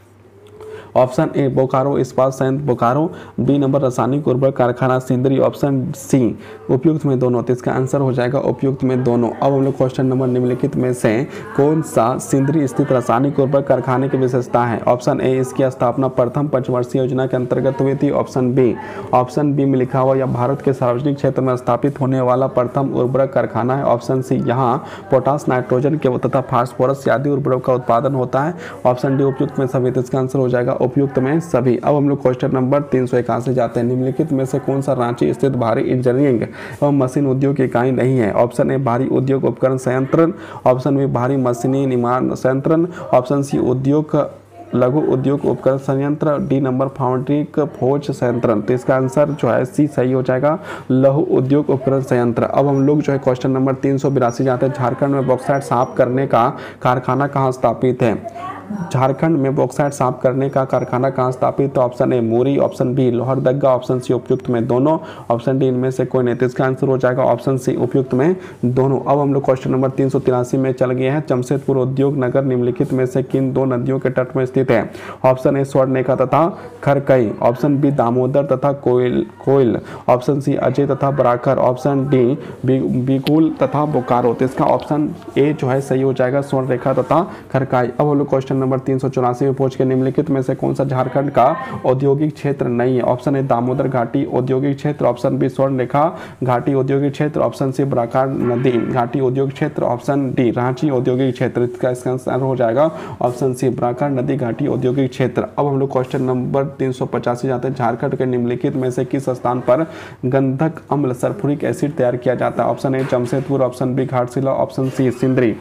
ऑप्शन ए बोकारो इस्पात संयंत्र बोकारो, बी नंबर रासायनिक उर्वरक कारखाना सिंदरी, ऑप्शन सी उपयुक्त में दोनों। तो इसका आंसर हो जाएगा उपयुक्त में दोनों। अब हम लोग क्वेश्चन नंबर निम्नलिखित में से कौन सा सिंदरी स्थित रासायनिक उर्वरक कारखाने की विशेषता है? ऑप्शन ए इसकी स्थापना प्रथम पंचवर्षीय योजना के अंतर्गत हुई थी, ऑप्शन बी में लिखा हुआ यह भारत के सार्वजनिक क्षेत्र में स्थापित होने वाला प्रथम उर्वरक कारखाना है, ऑप्शन सी यहाँ पोटास नाइट्रोजन के तथा फास्फोरस आदि उर्वरक का उत्पादन होता है, ऑप्शन डी उपयुक्त में सभी। तो इसका आंसर हो जाएगा उपयुक्त में सभी। अब हम लोग क्वेश्चन नंबर 381 जाते हैं, निम्नलिखित में से कौन सा रांची स्थित भारी इंजीनियरिंग एवं मशीन उद्योग की इकाई नहीं है? ऑप्शन ए भारी उद्योग उपकरण संयंत्र, ऑप्शन बी भारी मशीनी निर्माण संयंत्र, ऑप्शन सी उद्योग लघु उद्योग उपकरण संयंत्र, डी नंबर फाउंड्री खोज संयंत्र। तो इसका आंसर जो है सी सही हो जाएगा, लघु उद्योग उपकरण संयंत्र। अब हम लोग जो है क्वेश्चन नंबर 382 जाते हैं, झारखंड में बॉक्साइट साफ करने का कारखाना कहाँ स्थापित है? झारखंड में बॉक्साइट साफ करने का कारखाना कहाँ स्थापित? तो option A Muri, option B Lohardaga, option C उपयुक्त में दोनों, ऑप्शन डी इनमें से कोई नहीं। तो इसका आंसर हो जाएगा ऑप्शन सी उपयुक्त में दोनों। अब हम लोग क्वेश्चन नंबर 383 में चल गए हैं, जमशेदपुर उद्योग नगर निम्नलिखित में से किन दो नदियों के तट में स्थित है? ऑप्शन ए स्वर्णरेखा तथा खरकई, ऑप्शन बी दामोदर तथा कोयल, ऑप्शन सी अजय तथा बराकर, ऑप्शन डी बिकुल तथा बोकारो। तो इसका ऑप्शन ए जो है सही हो जाएगा, स्वर्णरेखा तथा खरकई। अब हम लोग क्वेश्चन नंबर 384 में पहुंच के, निम्नलिखित में से कौन सा झारखंड का औद्योगिक क्षेत्र नहीं है? ऑप्शन ए दामोदर घाटी औद्योगिक क्षेत्र, ऑप्शन बी स्वर्णरेखा घाटी औद्योगिक क्षेत्र, ऑप्शन सी बराकर नदी घाटी औद्योगिक क्षेत्र, ऑप्शन डी रांची औद्योगिक क्षेत्र। इसका आंसर हो जाएगा ऑप्शन सी बराकर नदी घाटी औद्योगिक क्षेत्र। अब हम लोग क्वेश्चन नंबर 385 जाते हैं, झारखंड के निम्नलिखित में से किस स्थान पर गंधक अम्ल सल्फ्यूरिक एसिड तैयार किया जाता है? Option A Jamshedpur, option B Ghatshila, option C Sindri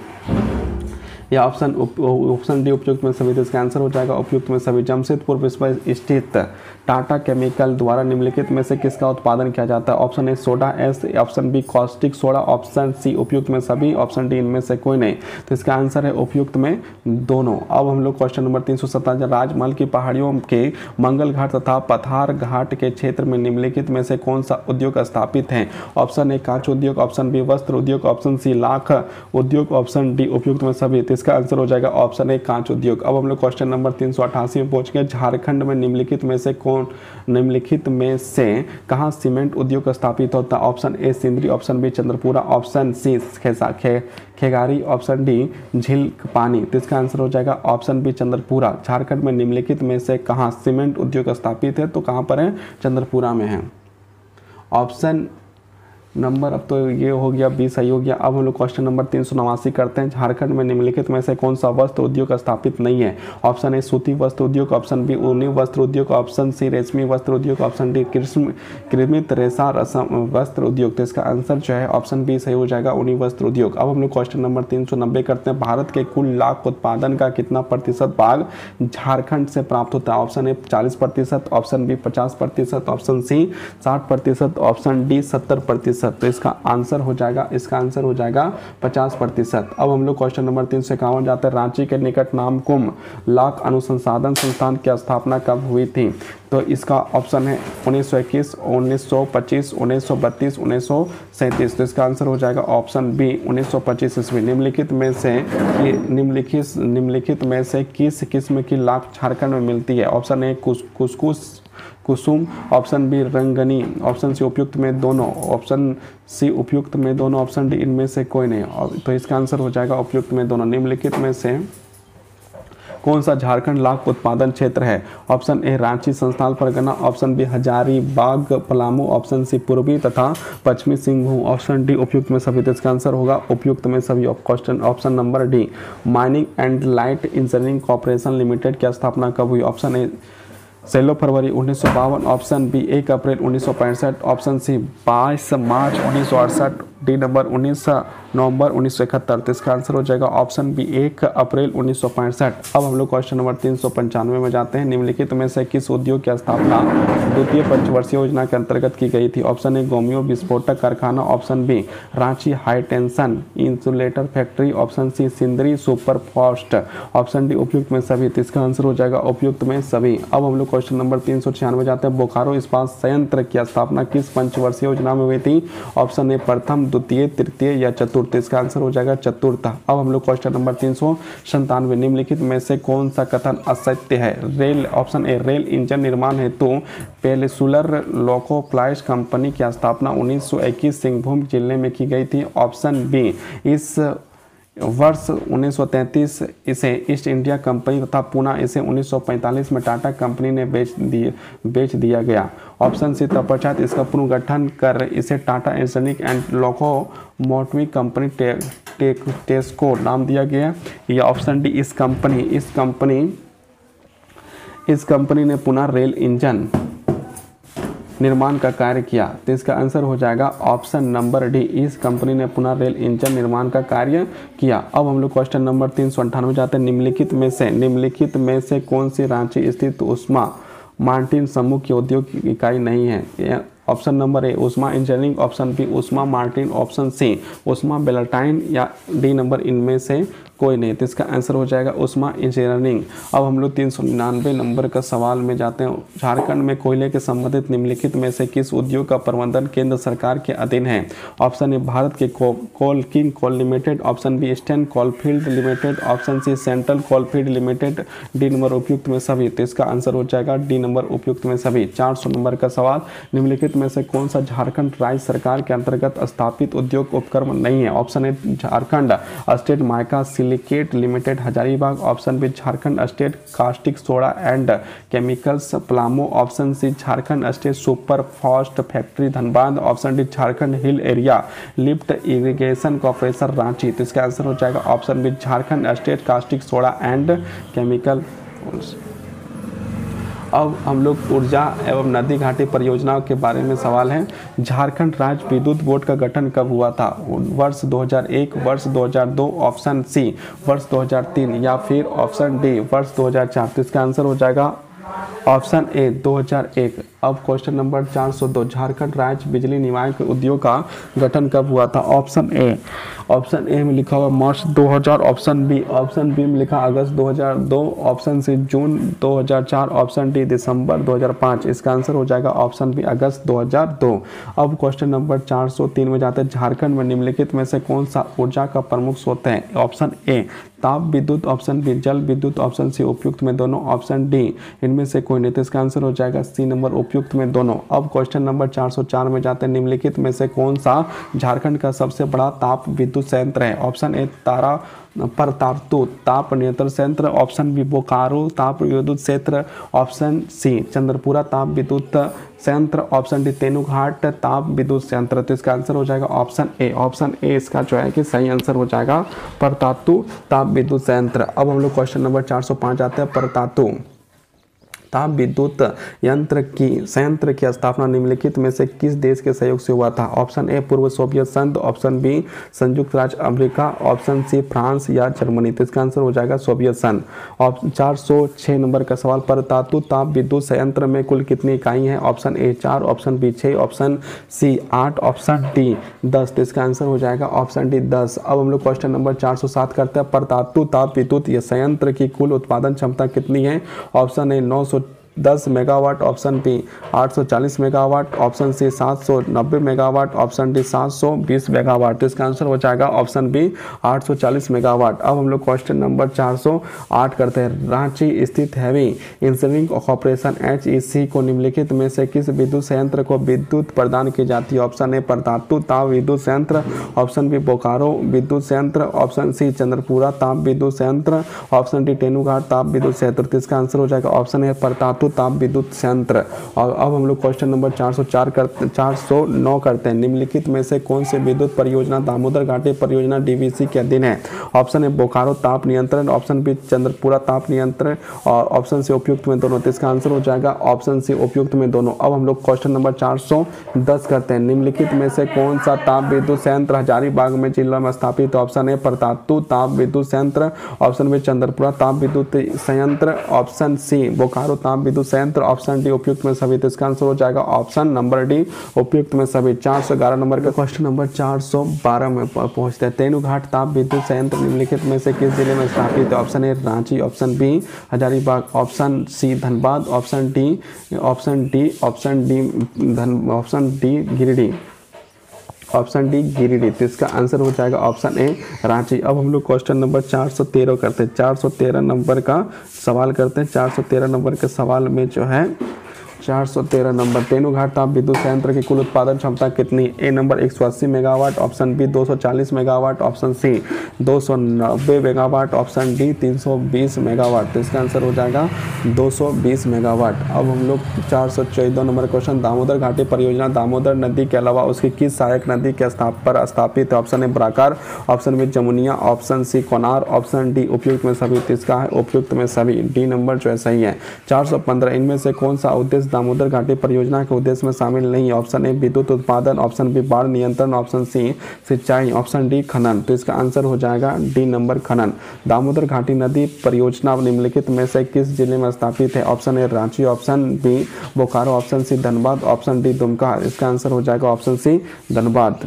या ऑप्शन डी उपयुक्त में सभी। तो इसका आंसर हो जाएगा उपयुक्त में सभी। जमशेदपुर विश्व स्थित टाटा केमिकल द्वारा निम्नलिखित में से किसका उत्पादन किया जाता है? Option A soda ash, option B caustic soda, option C उपयुक्त में सभी, ऑप्शन डी इनमें से कोई नहीं। तो इसका आंसर है उपयुक्त में दोनों। अब हम लोग क्वेश्चन नंबर 317, राजमहल की पहाड़ियों के मंगल घाट तथा पथार घाट के क्षेत्र में निम्नलिखित में से कौन सा उद्योग स्थापित है? ऑप्शन ए कांच उद्योग, ऑप्शन बी वस्त्र उद्योग, ऑप्शन सी लाख उद्योग, ऑप्शन डी उपयुक्त में सभी। तो इसका आंसर हो जाएगा ऑप्शन ए कांच उद्योग। अब हम लोग क्वेश्चन नंबर 388 में पहुंच गए, झारखंड में निम्नलिखित में से कहां सीमेंट उद्योग स्थापित होता है? Option A Sindri, option B Chandrapura, option C खेगारी, ऑप्शन डी झील पानी। तो इसका आंसर हो जाएगा ऑप्शन बी चंद्रपुरा। झारखंड में निम्नलिखित में से कहां सीमेंट उद्योग स्थापित है? तो कहां पर है? चंद्रपुरा में है। ऑप्शन नंबर अब तो ये हो गया, बी सही हो गया। अब हम लोग क्वेश्चन नंबर 389 करते हैं, झारखंड में निम्नलिखित में से कौन सा वस्त्र उद्योग स्थापित नहीं है? ऑप्शन ए सूती वस्त्र उद्योग, ऑप्शन बी ऊनी वस्त्र उद्योग, ऑप्शन सी रेशमी वस्त्र उद्योग, ऑप्शन डी कृत्रिम रेशा वस्त्र उद्योग। तो इसका आंसर जो है ऑप्शन बी सही हो जाएगा, ऊनी वस्त्र उद्योग। अब हम लोग क्वेश्चन नंबर 390 करते हैं, भारत के कुल लाख उत्पादन का कितना प्रतिशत भाग झारखंड से प्राप्त होता है? Option A 40%, option B 50%, option C 60%, option D 70%। तो इसका आंसर हो जाएगा 50%। अब हम लोग क्वेश्चन नंबर 351 जाते हैं, रांची के निकट नामकुम लाख अनुसंधान संस्थान की स्थापना कब हुई थी? तो इसका ऑप्शन है 1921, 1925, 1932, 1937। तो इसका आंसर हो जाएगा ऑप्शन बी 1925 ईस्वी। निम्नलिखित में से किस किस्म की लाख झारखंड में मिलती है? ऑप्शन ए कुसुम, ऑप्शन बी रंगनी, ऑप्शन सी उपयुक्त में दोनों, ऑप्शन सी उपयुक्त में दोनों, ऑप्शन डी इनमें से कोई नहीं। तो इसका आंसर हो जाएगा उपयुक्त में दोनों। निम्नलिखित में से कौन सा झारखंड लाख उत्पादन क्षेत्र है? ऑप्शन ए रांची संस्थान Pargana, option B Hazaribagh Palamu, option C पूर्वी तथा पश्चिमी सिंहभूम, ऑप्शन डी उपयुक्त में सभी। तो इसका आंसर होगा उपयुक्त में सभी। Question option number D, mining and light engineering corporation limited की स्थापना कब हुई? ऑप्शन ए 16 फरवरी 1952, option B 1 April 1965, option C 22 March 1968, D number 19 नवंबर 1971। तो इसका आंसर हो जाएगा ऑप्शन बी 1 अप्रैल 1965। अब हम लोग क्वेश्चन नंबर 395 में जाते हैं। निम्नलिखित में से किस उद्योग की स्थापना द्वितीय पंचवर्षीय योजना के अंतर्गत की गई थी? ऑप्शन ए गोमियो विस्फोटक कारखाना, option B Ranchi high tension insulator factory, option C Sindri super phosphate, option D उपयुक्त में सभी। तो इसका आंसर हो जाएगा उपयुक्त में सभी। अब हम लोग क्वेश्चन नंबर 396 जाते हैं। बोकारो इस्पात संयंत्र की स्थापना किस पंचवर्षीय योजना में हुई थी? ऑप्शन ए प्रथम, द्वितीय, तृतीय या चतुर्थ। इसका आंसर हो जाएगा चतुर्थ। अब हम लोग क्वेश्चन नंबर 397, निम्नलिखित में से कौन सा कथन असत्य है? Rail, option A rail engine निर्माण हेतु पेनिसुलर लोकोप्लाइस कंपनी की स्थापना 1921 सिंहभूम जिले में की गई थी, ऑप्शन बी इस वर्ष 1933 इसे ईस्ट इंडिया कंपनी तथा पुनः इसे 1945 में टाटा कंपनी ने बेच दिया गया, ऑप्शन सी तत्पश्चात इसका पुनर्गठन कर इसे Tata engineering and locomotive company टेस्को नाम दिया गया, या ऑप्शन डी इस कंपनी ने पुनः रेल इंजन निर्माण का कार्य किया। तो इसका आंसर हो जाएगा ऑप्शन नंबर डी, इस कंपनी ने पुनः रेल इंजन निर्माण का कार्य किया। अब हम लोग क्वेश्चन नंबर 398 जाते हैं। निम्नलिखित में से कौन सी रांची स्थित उस्मा मार्टिन समूह की औद्योगिक इकाई नहीं है? Option number A Usha engineering, option B Usha Martin, option C Usha Beltron या डी नंबर इनमें से कोई नहीं। तो इसका आंसर हो जाएगा उस्मा इंजीनियरिंग। अब हम लोग 399 नंबर का सवाल में जाते हैं। झारखंड में कोयले के संबंधित निम्नलिखित में से किस उद्योग का प्रबंधन केंद्र सरकार के अधीन है? ऑप्शन ए भारत के coking coal limited, option B eastern coalfield limited, option C central coalfield limited, D number उपयुक्त में सभी। तो इसका आंसर हो जाएगा डी नंबर उपयुक्त में सभी। 400 नंबर का सवाल, निम्नलिखित में से कौन सा झारखंड राज्य सरकार के अंतर्गत स्थापित उद्योग उपक्रम नहीं है? Option A Jharkhand state mica silicate limited Hazaribagh, option B Jharkhand state caustic soda and chemicals Palamu, option C Jharkhand state super phosphate factory Dhanbad, option D Jharkhand hill area lift irrigation corporation Ranchi. तो इसका आंसर हो जाएगा option B Jharkhand state caustic soda and chemical. अब हम लोग ऊर्जा एवं नदी घाटी परियोजनाओं के बारे में सवाल है। झारखंड राज्य विद्युत बोर्ड का गठन कब हुआ था? वर्ष 2001, वर्ष 2002, ऑप्शन सी वर्ष 2003 या फिर ऑप्शन डी वर्ष 2004। तो इसका आंसर हो जाएगा ऑप्शन ए 2001। अब क्वेश्चन नंबर 402, झारखंड राज्य बिजली नियामक उद्योग का गठन कब हुआ था? ऑप्शन ए में लिखा हुआ मार्च 2000, ऑप्शन बी में लिखा अगस्त 2002, option C June 2004, option D दिसंबर 2005। इसका आंसर हो जाएगा ऑप्शन बी अगस्त 2002। अब क्वेश्चन नंबर 403 में जाते हैं। झारखंड में निम्नलिखित में से कौन सा ऊर्जा का प्रमुख स्रोत है? ऑप्शन ए ताप विद्युत, ऑप्शन बी जल विद्युत, ऑप्शन सी उपयुक्त में दोनों, ऑप्शन डी इनमें से कोई नहीं। तो इसका आंसर हो जाएगा सी नंबर उपयुक्त में दोनों। अब क्वेश्चन नंबर 404 में जाते हैं। निम्नलिखित में से कौन सा झारखंड का सबसे बड़ा ताप विद्युत संयंत्र है? ऑप्शन ए तारा परतातु ताप नियंत्रण संयंत्र, ऑप्शन बी बोकारो ताप विद्युत क्षेत्र, ऑप्शन सी चंद्रपुरा ताप विद्युत संयंत्र, ऑप्शन डी तेनुघाट ताप विद्युत संयंत्र। तो इसका आंसर हो जाएगा ऑप्शन ए इसका जो है कि सही आंसर हो जाएगा परतातु ताप विद्युत संयंत्र। अब हम लोग क्वेश्चन नंबर 405 आते हैं। परतातु ताप विद्युत संयंत्र की स्थापना निम्नलिखित में से किस देश के सहयोग से हुआ था? ऑप्शन ए पूर्व सोवियत संघ, ऑप्शन बी संयुक्त राज्य अमेरिका, ऑप्शन सी फ्रांस या जर्मनी। तो इसका आंसर हो जाएगा सोवियत संघ। 406 नंबर का सवाल, परतातु ताप विद्युत संयंत्र में कुल कितनी इकाई है? Option A 4, option B 6, option C 8, option D 10। तो इसका आंसर हो जाएगा ऑप्शन डी 10। अब हम लोग क्वेश्चन नंबर 407 करते हैं। परतातु ताप विद्युत संयंत्र की कुल उत्पादन क्षमता कितनी है? Option A 910 megawatt, option B 840 megawatt, option C 790 megawatt, option D 720 megawatt. तो इसका आंसर हो जाएगा ऑप्शन बी 840 मेगावाट। अब हम लोग क्वेश्चन नंबर 408 करते हैं। रांची स्थित हैवी इंजीनियरिंग कॉर्पोरेशन HEC को निम्नलिखित में से किस विद्युत संयंत्र को विद्युत प्रदान की जाती है? ऑप्शन ए परतातु ताप विद्युत संयंत्र, ऑप्शन बी बोकारो विद्युत संयंत्र, ऑप्शन सी चंद्रपुरा ताप विद्युत संयंत्र, ऑप्शन डी तेनुघाट ताप विद्युत संयंत्र। तो इसका आंसर हो जाएगा ऑप्शन ए परतातु परतातु ताप विद्युत संयंत्र। और अब हम लोग क्वेश्चन नंबर 409 करते हैं। निम्नलिखित में से कौन सी विद्युत परियोजना दामोदर घाटी परियोजना डीवीसी के अधीन है? ऑप्शन ए बोकारो ताप नियंत्रण, ऑप्शन बी चंद्रपुरा ताप नियंत्रण और ऑप्शन सी उपयुक्त में दोनों। तो इसका आंसर हो जाएगा ऑप्शन सी उपयुक्त में दोनों। अब हम लोग क्वेश्चन नंबर 410 करते हैं। निम्नलिखित में से कौन सा ताप विद्युत संयंत्र हजारीबाग में जिला में स्थापित? ऑप्शन ए परतातु ताप विद्युत संयंत्र, ऑप्शन बी चंद्रपुरा ताप विद्युत संयंत्र, ऑप्शन सी बोकारो ताप विद्युत संयंत्र, ऑप्शन डी उपयुक्त में सभी। तो इसका आंसर हो जाएगा ऑप्शन नंबर डी उपयुक्त में सभी। 411 नंबर का क्वेश्चन नंबर 412 में पहुंचते हैं। तेनुघाट ताप विद्युत संयंत्र निम्नलिखित में से किस जिले में स्थापित है? Option A Ranchi, option B Hazaribagh, option C Dhanbad, option D Giridih, option D Giridih. तो इसका आंसर हो जाएगा ऑप्शन ए रांची। अब हम लोग क्वेश्चन नंबर 413 करते हैं। 413 नंबर का सवाल करते हैं। 413 नंबर के सवाल में जो है 413 नंबर, तेनुघाट ताप विद्युत संयंत्र की कुल उत्पादन क्षमता कितनी? A number 180 megawatt, option B 240 megawatt, option C 290 megawatt, option D 320 megawatt. तो इसका आंसर हो जाएगा 220 मेगावाट। अब हम लोग 414 नंबर क्वेश्चन, दामोदर घाटी परियोजना दामोदर नदी के अलावा उसकी किस सहायक नदी के पर स्थापित है? Option A Barakar, option B Jamunia, option C Konar, option D उपयुक्त में सभी। तो इसका है उपयुक्त में सभी, डी नंबर जो है सही है। 415, इनमें से कौन सा उद्देश्य दामोदर घाटी परियोजना के उद्देश्य में शामिल नहीं है? ऑप्शन ए विद्युत उत्पादन, ऑप्शन बी बाढ़ नियंत्रण, ऑप्शन सी सिंचाई, ऑप्शन डी खनन। तो इसका आंसर हो जाएगा डी नंबर खनन। दामोदर घाटी नदी परियोजना निम्नलिखित में से किस जिले में स्थापित है? Option A Ranchi, option B Bokaro, option C Dhanbad, option D Dumka. इसका आंसर हो जाएगा ऑप्शन सी धनबाद।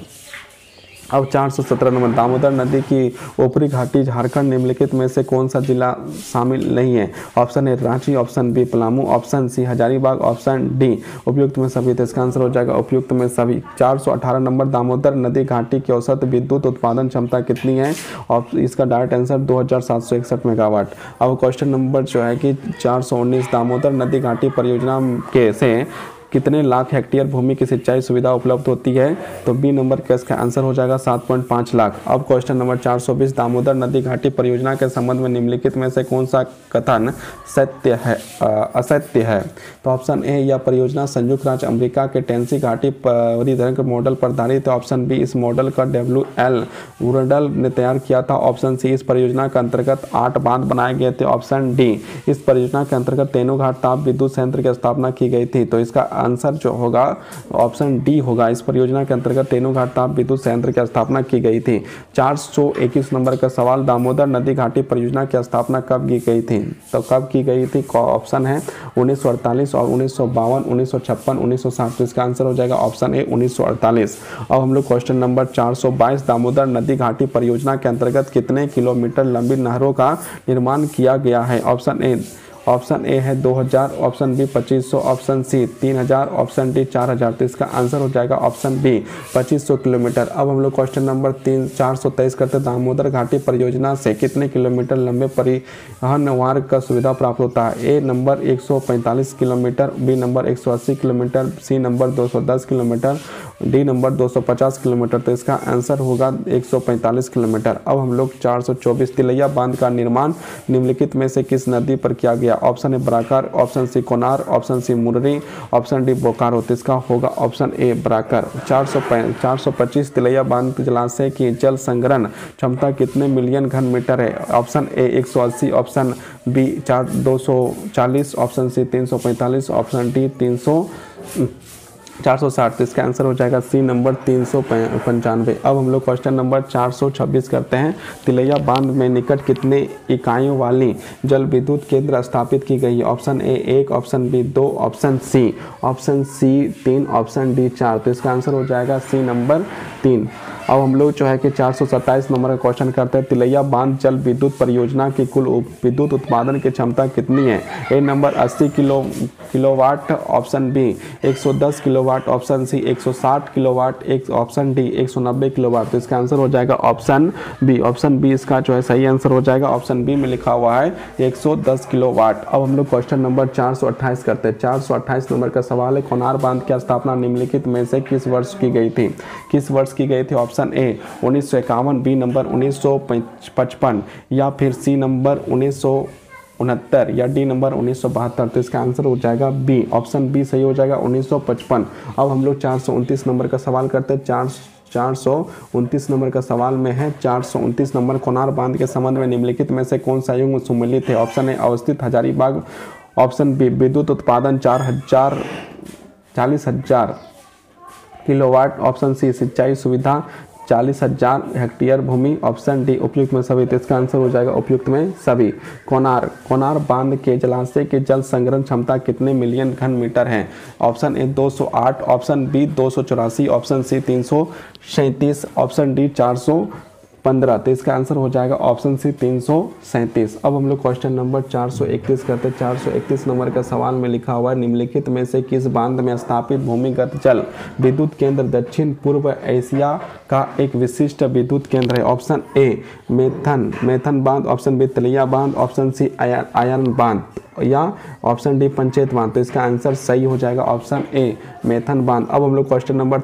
अब 417 नंबर, दामोदर नदी की ऊपरी घाटी झारखंड निम्नलिखित में से कौन सा जिला शामिल नहीं है? Option A Ranchi, option B Palamu, option C Hazaribagh, option D उपयुक्त में सभी। तो इसका आंसर हो जाएगा उपयुक्त में सभी। 418 नंबर, दामोदर नदी घाटी की औसत विद्युत उत्पादन क्षमता कितनी है? और इसका डायरेक्ट आंसर 2761 मेगावाट। अब क्वेश्चन नंबर जो है कि 419, दामोदर नदी घाटी परियोजना के से कितने लाख हेक्टेयर भूमि की सिंचाई सुविधा उपलब्ध होती है? तो बी नंबर का इसका आंसर हो जाएगा 7.5 लाख। अब क्वेश्चन नंबर 420, दामोदर नदी घाटी परियोजना के संबंध में निम्नलिखित में से कौन सा कथन सत्य है असत्य है? तो ऑप्शन ए, यह परियोजना संयुक्त राज्य अमेरिका के टेनेसी घाटी परिदर्शन के मॉडल पर आधारित है, ऑप्शन बी इस मॉडल का WL वुरडल ने तैयार किया था, ऑप्शन सी इस परियोजना के अंतर्गत 8 बांध बनाए गए थे, ऑप्शन डी इस परियोजना के अंतर्गत तेनुघाट ताप विद्युत संयंत्र की स्थापना की गई थी। तो इसका आंसर जो होगा ऑप्शन डी होगा, इस परियोजना के अंतर्गत तेनुघाट ताप विद्युत संयंत्र की स्थापना की गई थी। 421 नंबर का सवाल, दामोदर नदी घाटी परियोजना की स्थापना कब की गई थी? तो कब की गई थी? ऑप्शन है 1948 और 1952, 1956, 1960। तो इसका आंसर हो जाएगा ऑप्शन ए 1948। अब हम लोग क्वेश्चन नंबर 422, दामोदर नदी घाटी परियोजना के अंतर्गत कितने किलोमीटर लंबी नहरों का निर्माण किया गया है? ऑप्शन ए है 2000, option B 2500, option C 3000, option D 4000। तो इसका आंसर हो जाएगा ऑप्शन बी 2500 किलोमीटर। अब हम लोग क्वेश्चन नंबर 423 करते हैं, दामोदर घाटी परियोजना से कितने किलोमीटर लंबे परिवहन मार्ग का सुविधा प्राप्त होता है? A number 145 kilometre, B number 180 kilometre, C number 210 kilometre, D number 250 kilometre. तो इसका आंसर होगा 145 किलोमीटर। अब हम लोग 424, तिलैया बांध का निर्माण निम्नलिखित में से किस नदी पर किया गया? Option A Barakar, option C Konar, option C Murri, option D Bokaro. तो इसका होगा ऑप्शन ए ब्राकर। 425, तिलैया बांध जलाशय की जल संग्रहण क्षमता कितने मिलियन घन मीटर है? Option A 180, option B 240, option C 345, option D 460। तो इसका आंसर हो जाएगा सी नंबर 395। अब हम लोग क्वेश्चन नंबर 426 करते हैं, तिलैया बांध में निकट कितने इकाइयों वाली जल विद्युत केंद्र स्थापित की गई है? Option A 1, option B 2, option C 3, option D 4। तो इसका आंसर हो जाएगा सी नंबर 3। अब हम लोग जो है कि 427 नंबर का क्वेश्चन करते हैं, तिलैया बांध जल विद्युत परियोजना की कुल विद्युत उत्पादन की क्षमता कितनी है? A number 80 kilowatt, option B 110 kilowatt, option C 160 kilowatt, option D 190 kilowatt. तो इसका आंसर हो जाएगा ऑप्शन बी। ऑप्शन बी इसका जो है सही आंसर हो जाएगा। ऑप्शन बी में लिखा हुआ है 110 किलोवाट। अब हम लोग क्वेश्चन नंबर 428 करते हैं। 428 नंबर का सवाल है, कोनार बांध की स्थापना निम्नलिखित में से किस वर्ष की गई थी? किस वर्ष की गई थी? ऑप्शन ए 1951, बी नंबर 1955, या फिर सी नंबर 1969 या डी नंबर 1972। तो इसका आंसर हो जाएगा बी, ऑप्शन बी सही हो जाएगा 1955। अब हम लोग 429 नंबर का सवाल करते हैं। 429 नंबर का सवाल में है 429 नंबर, कोनार बांध के संबंध में निम्नलिखित में से कौन सा युग्म सम्मिलित है? ऑप्शन ए अवस्थित हजारीबाग, ऑप्शन बी विद्युत उत्पादन 40,000 किलोवाट, ऑप्शन सी सिंचाई सुविधा 40,000 हेक्टेयर भूमि, ऑप्शन डी उपयुक्त में सभी। तो इसका आंसर हो जाएगा उपयुक्त में सभी। कोनार बांध के जलाशय के जल संग्रहण क्षमता कितने मिलियन घन मीटर है? Option A 208, option B 284, option C 337, option D 415। तो इसका आंसर हो जाएगा ऑप्शन सी 337। अब हम लोग क्वेश्चन नंबर 431 करते हैं। 431 नंबर का सवाल में लिखा हुआ है निम्नलिखित में से किस बांध में स्थापित भूमिगत जल विद्युत केंद्र दक्षिण पूर्व एशिया का एक विशिष्ट विद्युत केंद्र है? ऑप्शन ए मेथन बांध, ऑप्शन बी तिलैया बांध, ऑप्शन सी आयरन बांध या ऑप्शन डी पंचायत बांध। तो इसका आंसर सही हो जाएगा ऑप्शन ए मेथन बांध। अब हम लोग क्वेश्चन नंबर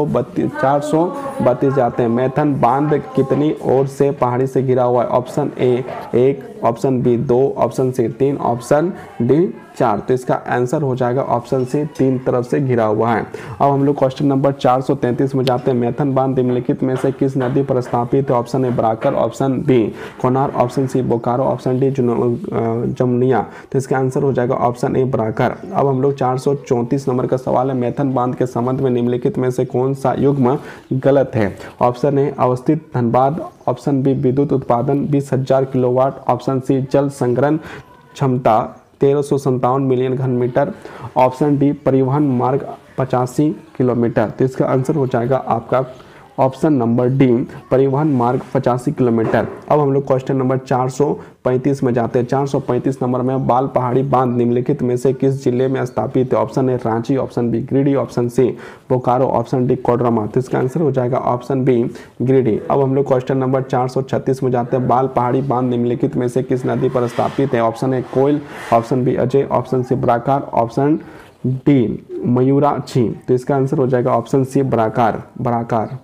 432 जाते हैं। मेथन बांध कितनी ओर से पहाड़ी से घिरा हुआ है? Option A 1, option B 2, option C 3, option D 4। तो इसका आंसर हो जाएगा ऑप्शन सी 3 तरफ से घिरा हुआ है। अब हम लोग क्वेश्चन नंबर 433 में जाते हैं। मेथन बांध निम्नलिखित में से किस नदी पर स्थापित है? Option A Barakar, option B Konar, option C Bokaro, option D Jamunia. तो इसका आंसर हो जाएगा ऑप्शन ए बराकर। अब हम लोग 434 नंबर का सवाल है। मेथन बांध के संबंध में निम्नलिखित में से कौन सा युग्म गलत है? ऑप्शन ए अवस्थित धनबाद, ऑप्शन बी विद्युत उत्पादन 20,000 किलोवाट, ऑप्शन सी जल संग्रहण क्षमता 1357 मिलियन घन मीटर, ऑप्शन डी परिवहन मार्ग 85 किलोमीटर। तो इसका आंसर हो जाएगा आपका ऑप्शन नंबर डी परिवहन मार्ग 85 किलोमीटर। अब हम लोग क्वेश्चन नंबर 435 में जाते हैं। 435 नंबर में बाल पहाड़ी बांध निम्नलिखित में से किस जिले में स्थापित है? Option A Ranchi, option B Giridih, option C Bokaro, option D Koderma. तो इसका आंसर हो जाएगा ऑप्शन बी गिरिडीह। अब हम लोग क्वेश्चन नंबर 436 में जाते हैं। बाल पहाड़ी बांध निम्नलिखित में से किस नदी पर स्थापित है? Option A Koel, option B Ajay, option C Barakar, option D Mayurakshi. तो इसका आंसर हो जाएगा ऑप्शन सी बराकार।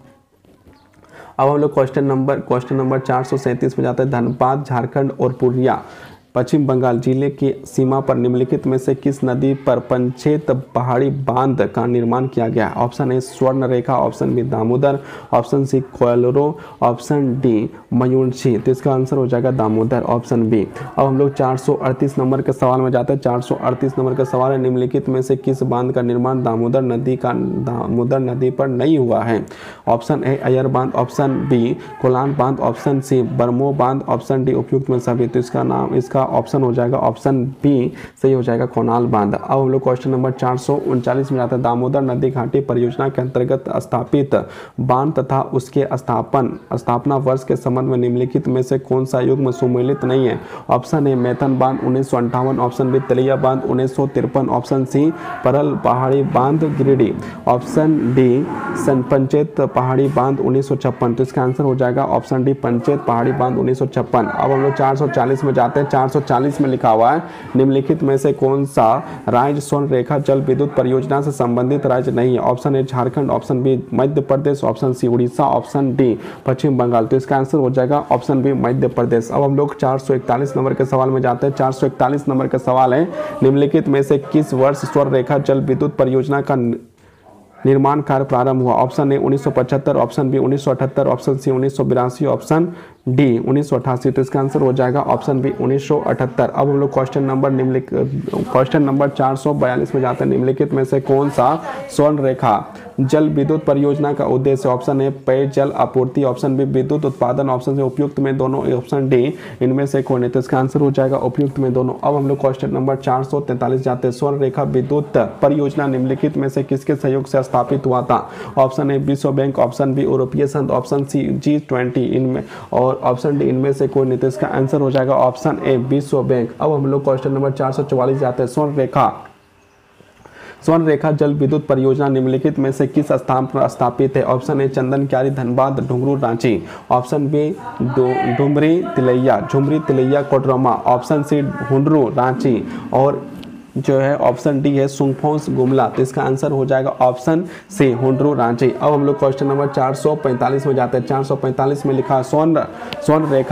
अब हम लोग क्वेश्चन नंबर 437 में जाते हैं। धनबाद झारखंड और पूर्णिया पश्चिम बंगाल जिले की सीमा पर निम्नलिखित में से किस नदी पर पंचेत पहाड़ी बांध का निर्माण किया गया? Option A Swarna Rekha, option B Damodar, option C कोयलरो, ऑप्शन डी मयूरक्षी। तो इसका आंसर हो जाएगा दामोदर, ऑप्शन बी। अब हम लोग 438 नंबर के सवाल में जाते हैं। 438 नंबर का सवाल है निम्नलिखित में से किस बांध का निर्माण दामोदर नदी पर नहीं हुआ है? ऑप्शन ए अयर बांध, ऑप्शन बी कोलान बांध, ऑप्शन सी बरमो बांध, ऑप्शन डी उपयुक्त में सभी। तो इसका ऑप्शन हो जाएगा ऑप्शन बी सही हो जाएगा कोनाल बांध। अब हम लोग क्वेश्चन नंबर 439 में जाते हैं। दामोदर नदी घाटी परियोजना के अंतर्गत स्थापित बांध तथा उसके स्थापना वर्ष के संबंध में निम्नलिखित में से कौन सा युग्म सम्मिलित नहीं है? ऑप्शन ए मेथन बांध 1958, ऑप्शन बी तिलैया बांध 1953, ऑप्शन सी परल पहाड़ी बांध गिरिडीह, ऑप्शन डी पंचेत पहाड़ी बांध 1956। तो इसका आंसर हो जाएगा ऑप्शन डी पंचेत पहाड़ी बांध 1956। अब हम लोग 440 में जाते हैं। 440 में लिखा हुआ है निम्नलिखित में से कौन सा राज्य स्वर्ण रेखा जल विद्युत परियोजना से संबंधित राज्य नहीं है? Option A Jharkhand, option B Madhya Pradesh, option C Orissa, option D Paschim Bengal. तो इसका आंसर हो जाएगा ऑप्शन बी मध्य प्रदेश। अब हम लोग 441 नंबर के सवाल में जाते हैं। 441 नंबर का सवाल है निम्नलिखित में से किस वर्ष स्वर्ण रेखा जल विद्युत परियोजना का निर्माण कार्य प्रारंभ हुआ? Option A 1975, option B 1978, option C 1982, option D 1988। तो इसका आंसर हो जाएगा ऑप्शन बी 1978। अब हम लोग क्वेश्चन नंबर 442 में जाते हैं। निम्नलिखित में से कौन सा स्वर्ण रेखा जल विद्युत परियोजना का उद्देश्य? ऑप्शन ए पेयजल आपूर्ति, ऑप्शन बी विद्युत उत्पादन, ऑप्शन से उपयुक्त में दोनों, ऑप्शन डी इनमें से कोई नहीं। तो इसका आंसर हो जाएगा उपयुक्त में दोनों। अब हम लोग क्वेश्चन नंबर 443 जाते हैं। स्वर्ण रेखा विद्युत परियोजना निम्नलिखित में से किसके सहयोग से स्थापित हुआ था? ऑप्शन ए विश्व बैंक, ऑप्शन बी यूरोपीय संघ, ऑप्शन सी G20 इनमें, और ऑप्शन डी इनमें से कोई नहीं। तो इसका आंसर हो जाएगा ऑप्शन ए विश्व बैंक। अब हम लोग क्वेश्चन नंबर 444 जाते हैं। स्वर्ण रेखा जल विद्युत परियोजना निम्नलिखित में से किस स्थान पर स्थापित है? Option A Chandan Kyari Dhanbad Dhungru Ranchi, option B Jhumri Telaiya Koderma, option C Hundru Ranchi, और जो है ऑप्शन डी है सुंगफोस गुमला। तो इसका आंसर हो जाएगा ऑप्शन सी हुंडरू रांची। अब हम लोग क्वेश्चन नंबर 445 में जाते हैं। 445 में लिखा स्वर्ण रेखा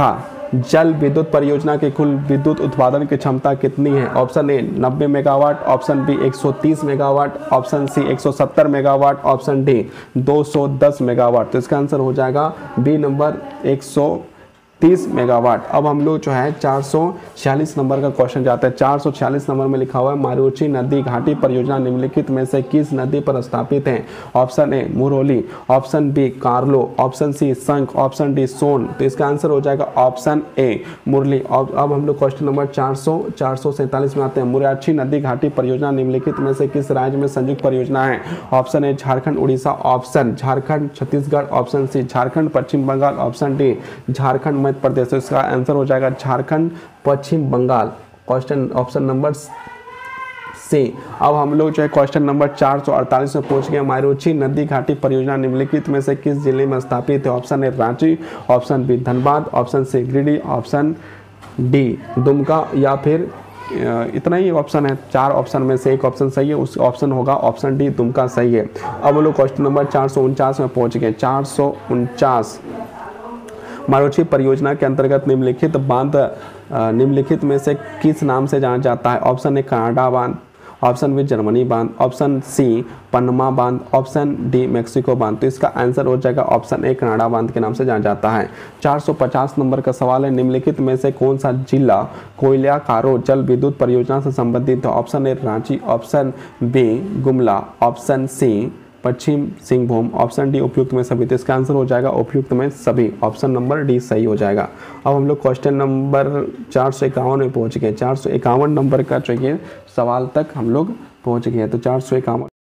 जल विद्युत परियोजना की कुल विद्युत उत्पादन की क्षमता कितनी है? Option A 90 megawatt, option B 130 megawatt, option C 170 megawatt, option D 210 megawatt. तो इसका आंसर हो जाएगा बी नंबर 130 मेगावाट। अब हम लोग जो है 446 नंबर का क्वेश्चन जाते हैं। 446 नंबर में लिखा हुआ है मारूची नदी घाटी परियोजना निम्नलिखित में से किस नदी पर स्थापित है? ऑप्शन ए मुरौली, ऑप्शन बी कार्लो, option C Shankh, option D सोन। तो इसका आंसर हो जाएगा ऑप्शन ए मुरली। अब हम लोग क्वेश्चन नंबर 447 में आते हैं। मुराची नदी घाटी परियोजना निम्नलिखित में से किस राज्य में संयुक्त परियोजना है? Option A Jharkhand Orissa, option Jharkhand Chhattisgarh, option C Jharkhand Paschim Bengal, option D Jharkhand Madhya Pradesh. तो इसका आंसर हो जाएगा Jharkhand Paschim Bengal. Question option number C. अब हम लोग जो है क्वेश्चन नंबर 448 में पहुंच गए। मारूची नदी घाटी परियोजना निम्नलिखित में से किस जिले में स्थापित है? Option A Ranchi, option B Dhanbad, option C Giridih, option D Dumka या फिर इतना ही ऑप्शन है। 4 ऑप्शन में से एक ऑप्शन सही है, उस ऑप्शन होगा ऑप्शन डी दुमका सही है। अब हम लोग क्वेश्चन नंबर 449 में पहुंच गए। 449 मारूची परियोजना के अंतर्गत निम्नलिखित बांध निम्नलिखित में से किस नाम से जाना जाता है? ऑप्शन ए कनाडा बांध, ऑप्शन बी जर्मनी बांध, ऑप्शन सी पनमा बांध, ऑप्शन डी मैक्सिको बांध। तो इसका आंसर हो जाएगा ऑप्शन ए कनाडा बांध के नाम से जाना जाता है। 450 नंबर का सवाल है। निम्नलिखित में से कौन सा जिला कोयला कारो जल विद्युत परियोजना से संबंधित है? Option A Ranchi, option B Gumla, option C Paschim Singhbhum, option D उपयुक्त में सभी। तो इसका आंसर हो जाएगा उपयुक्त में सभी। ऑप्शन नंबर डी सही हो जाएगा। अब हम लोग क्वेश्चन नंबर 451 में पहुंच गए। 451 नंबर का जो ये सवाल तक हम लोग पहुंच गए। तो 451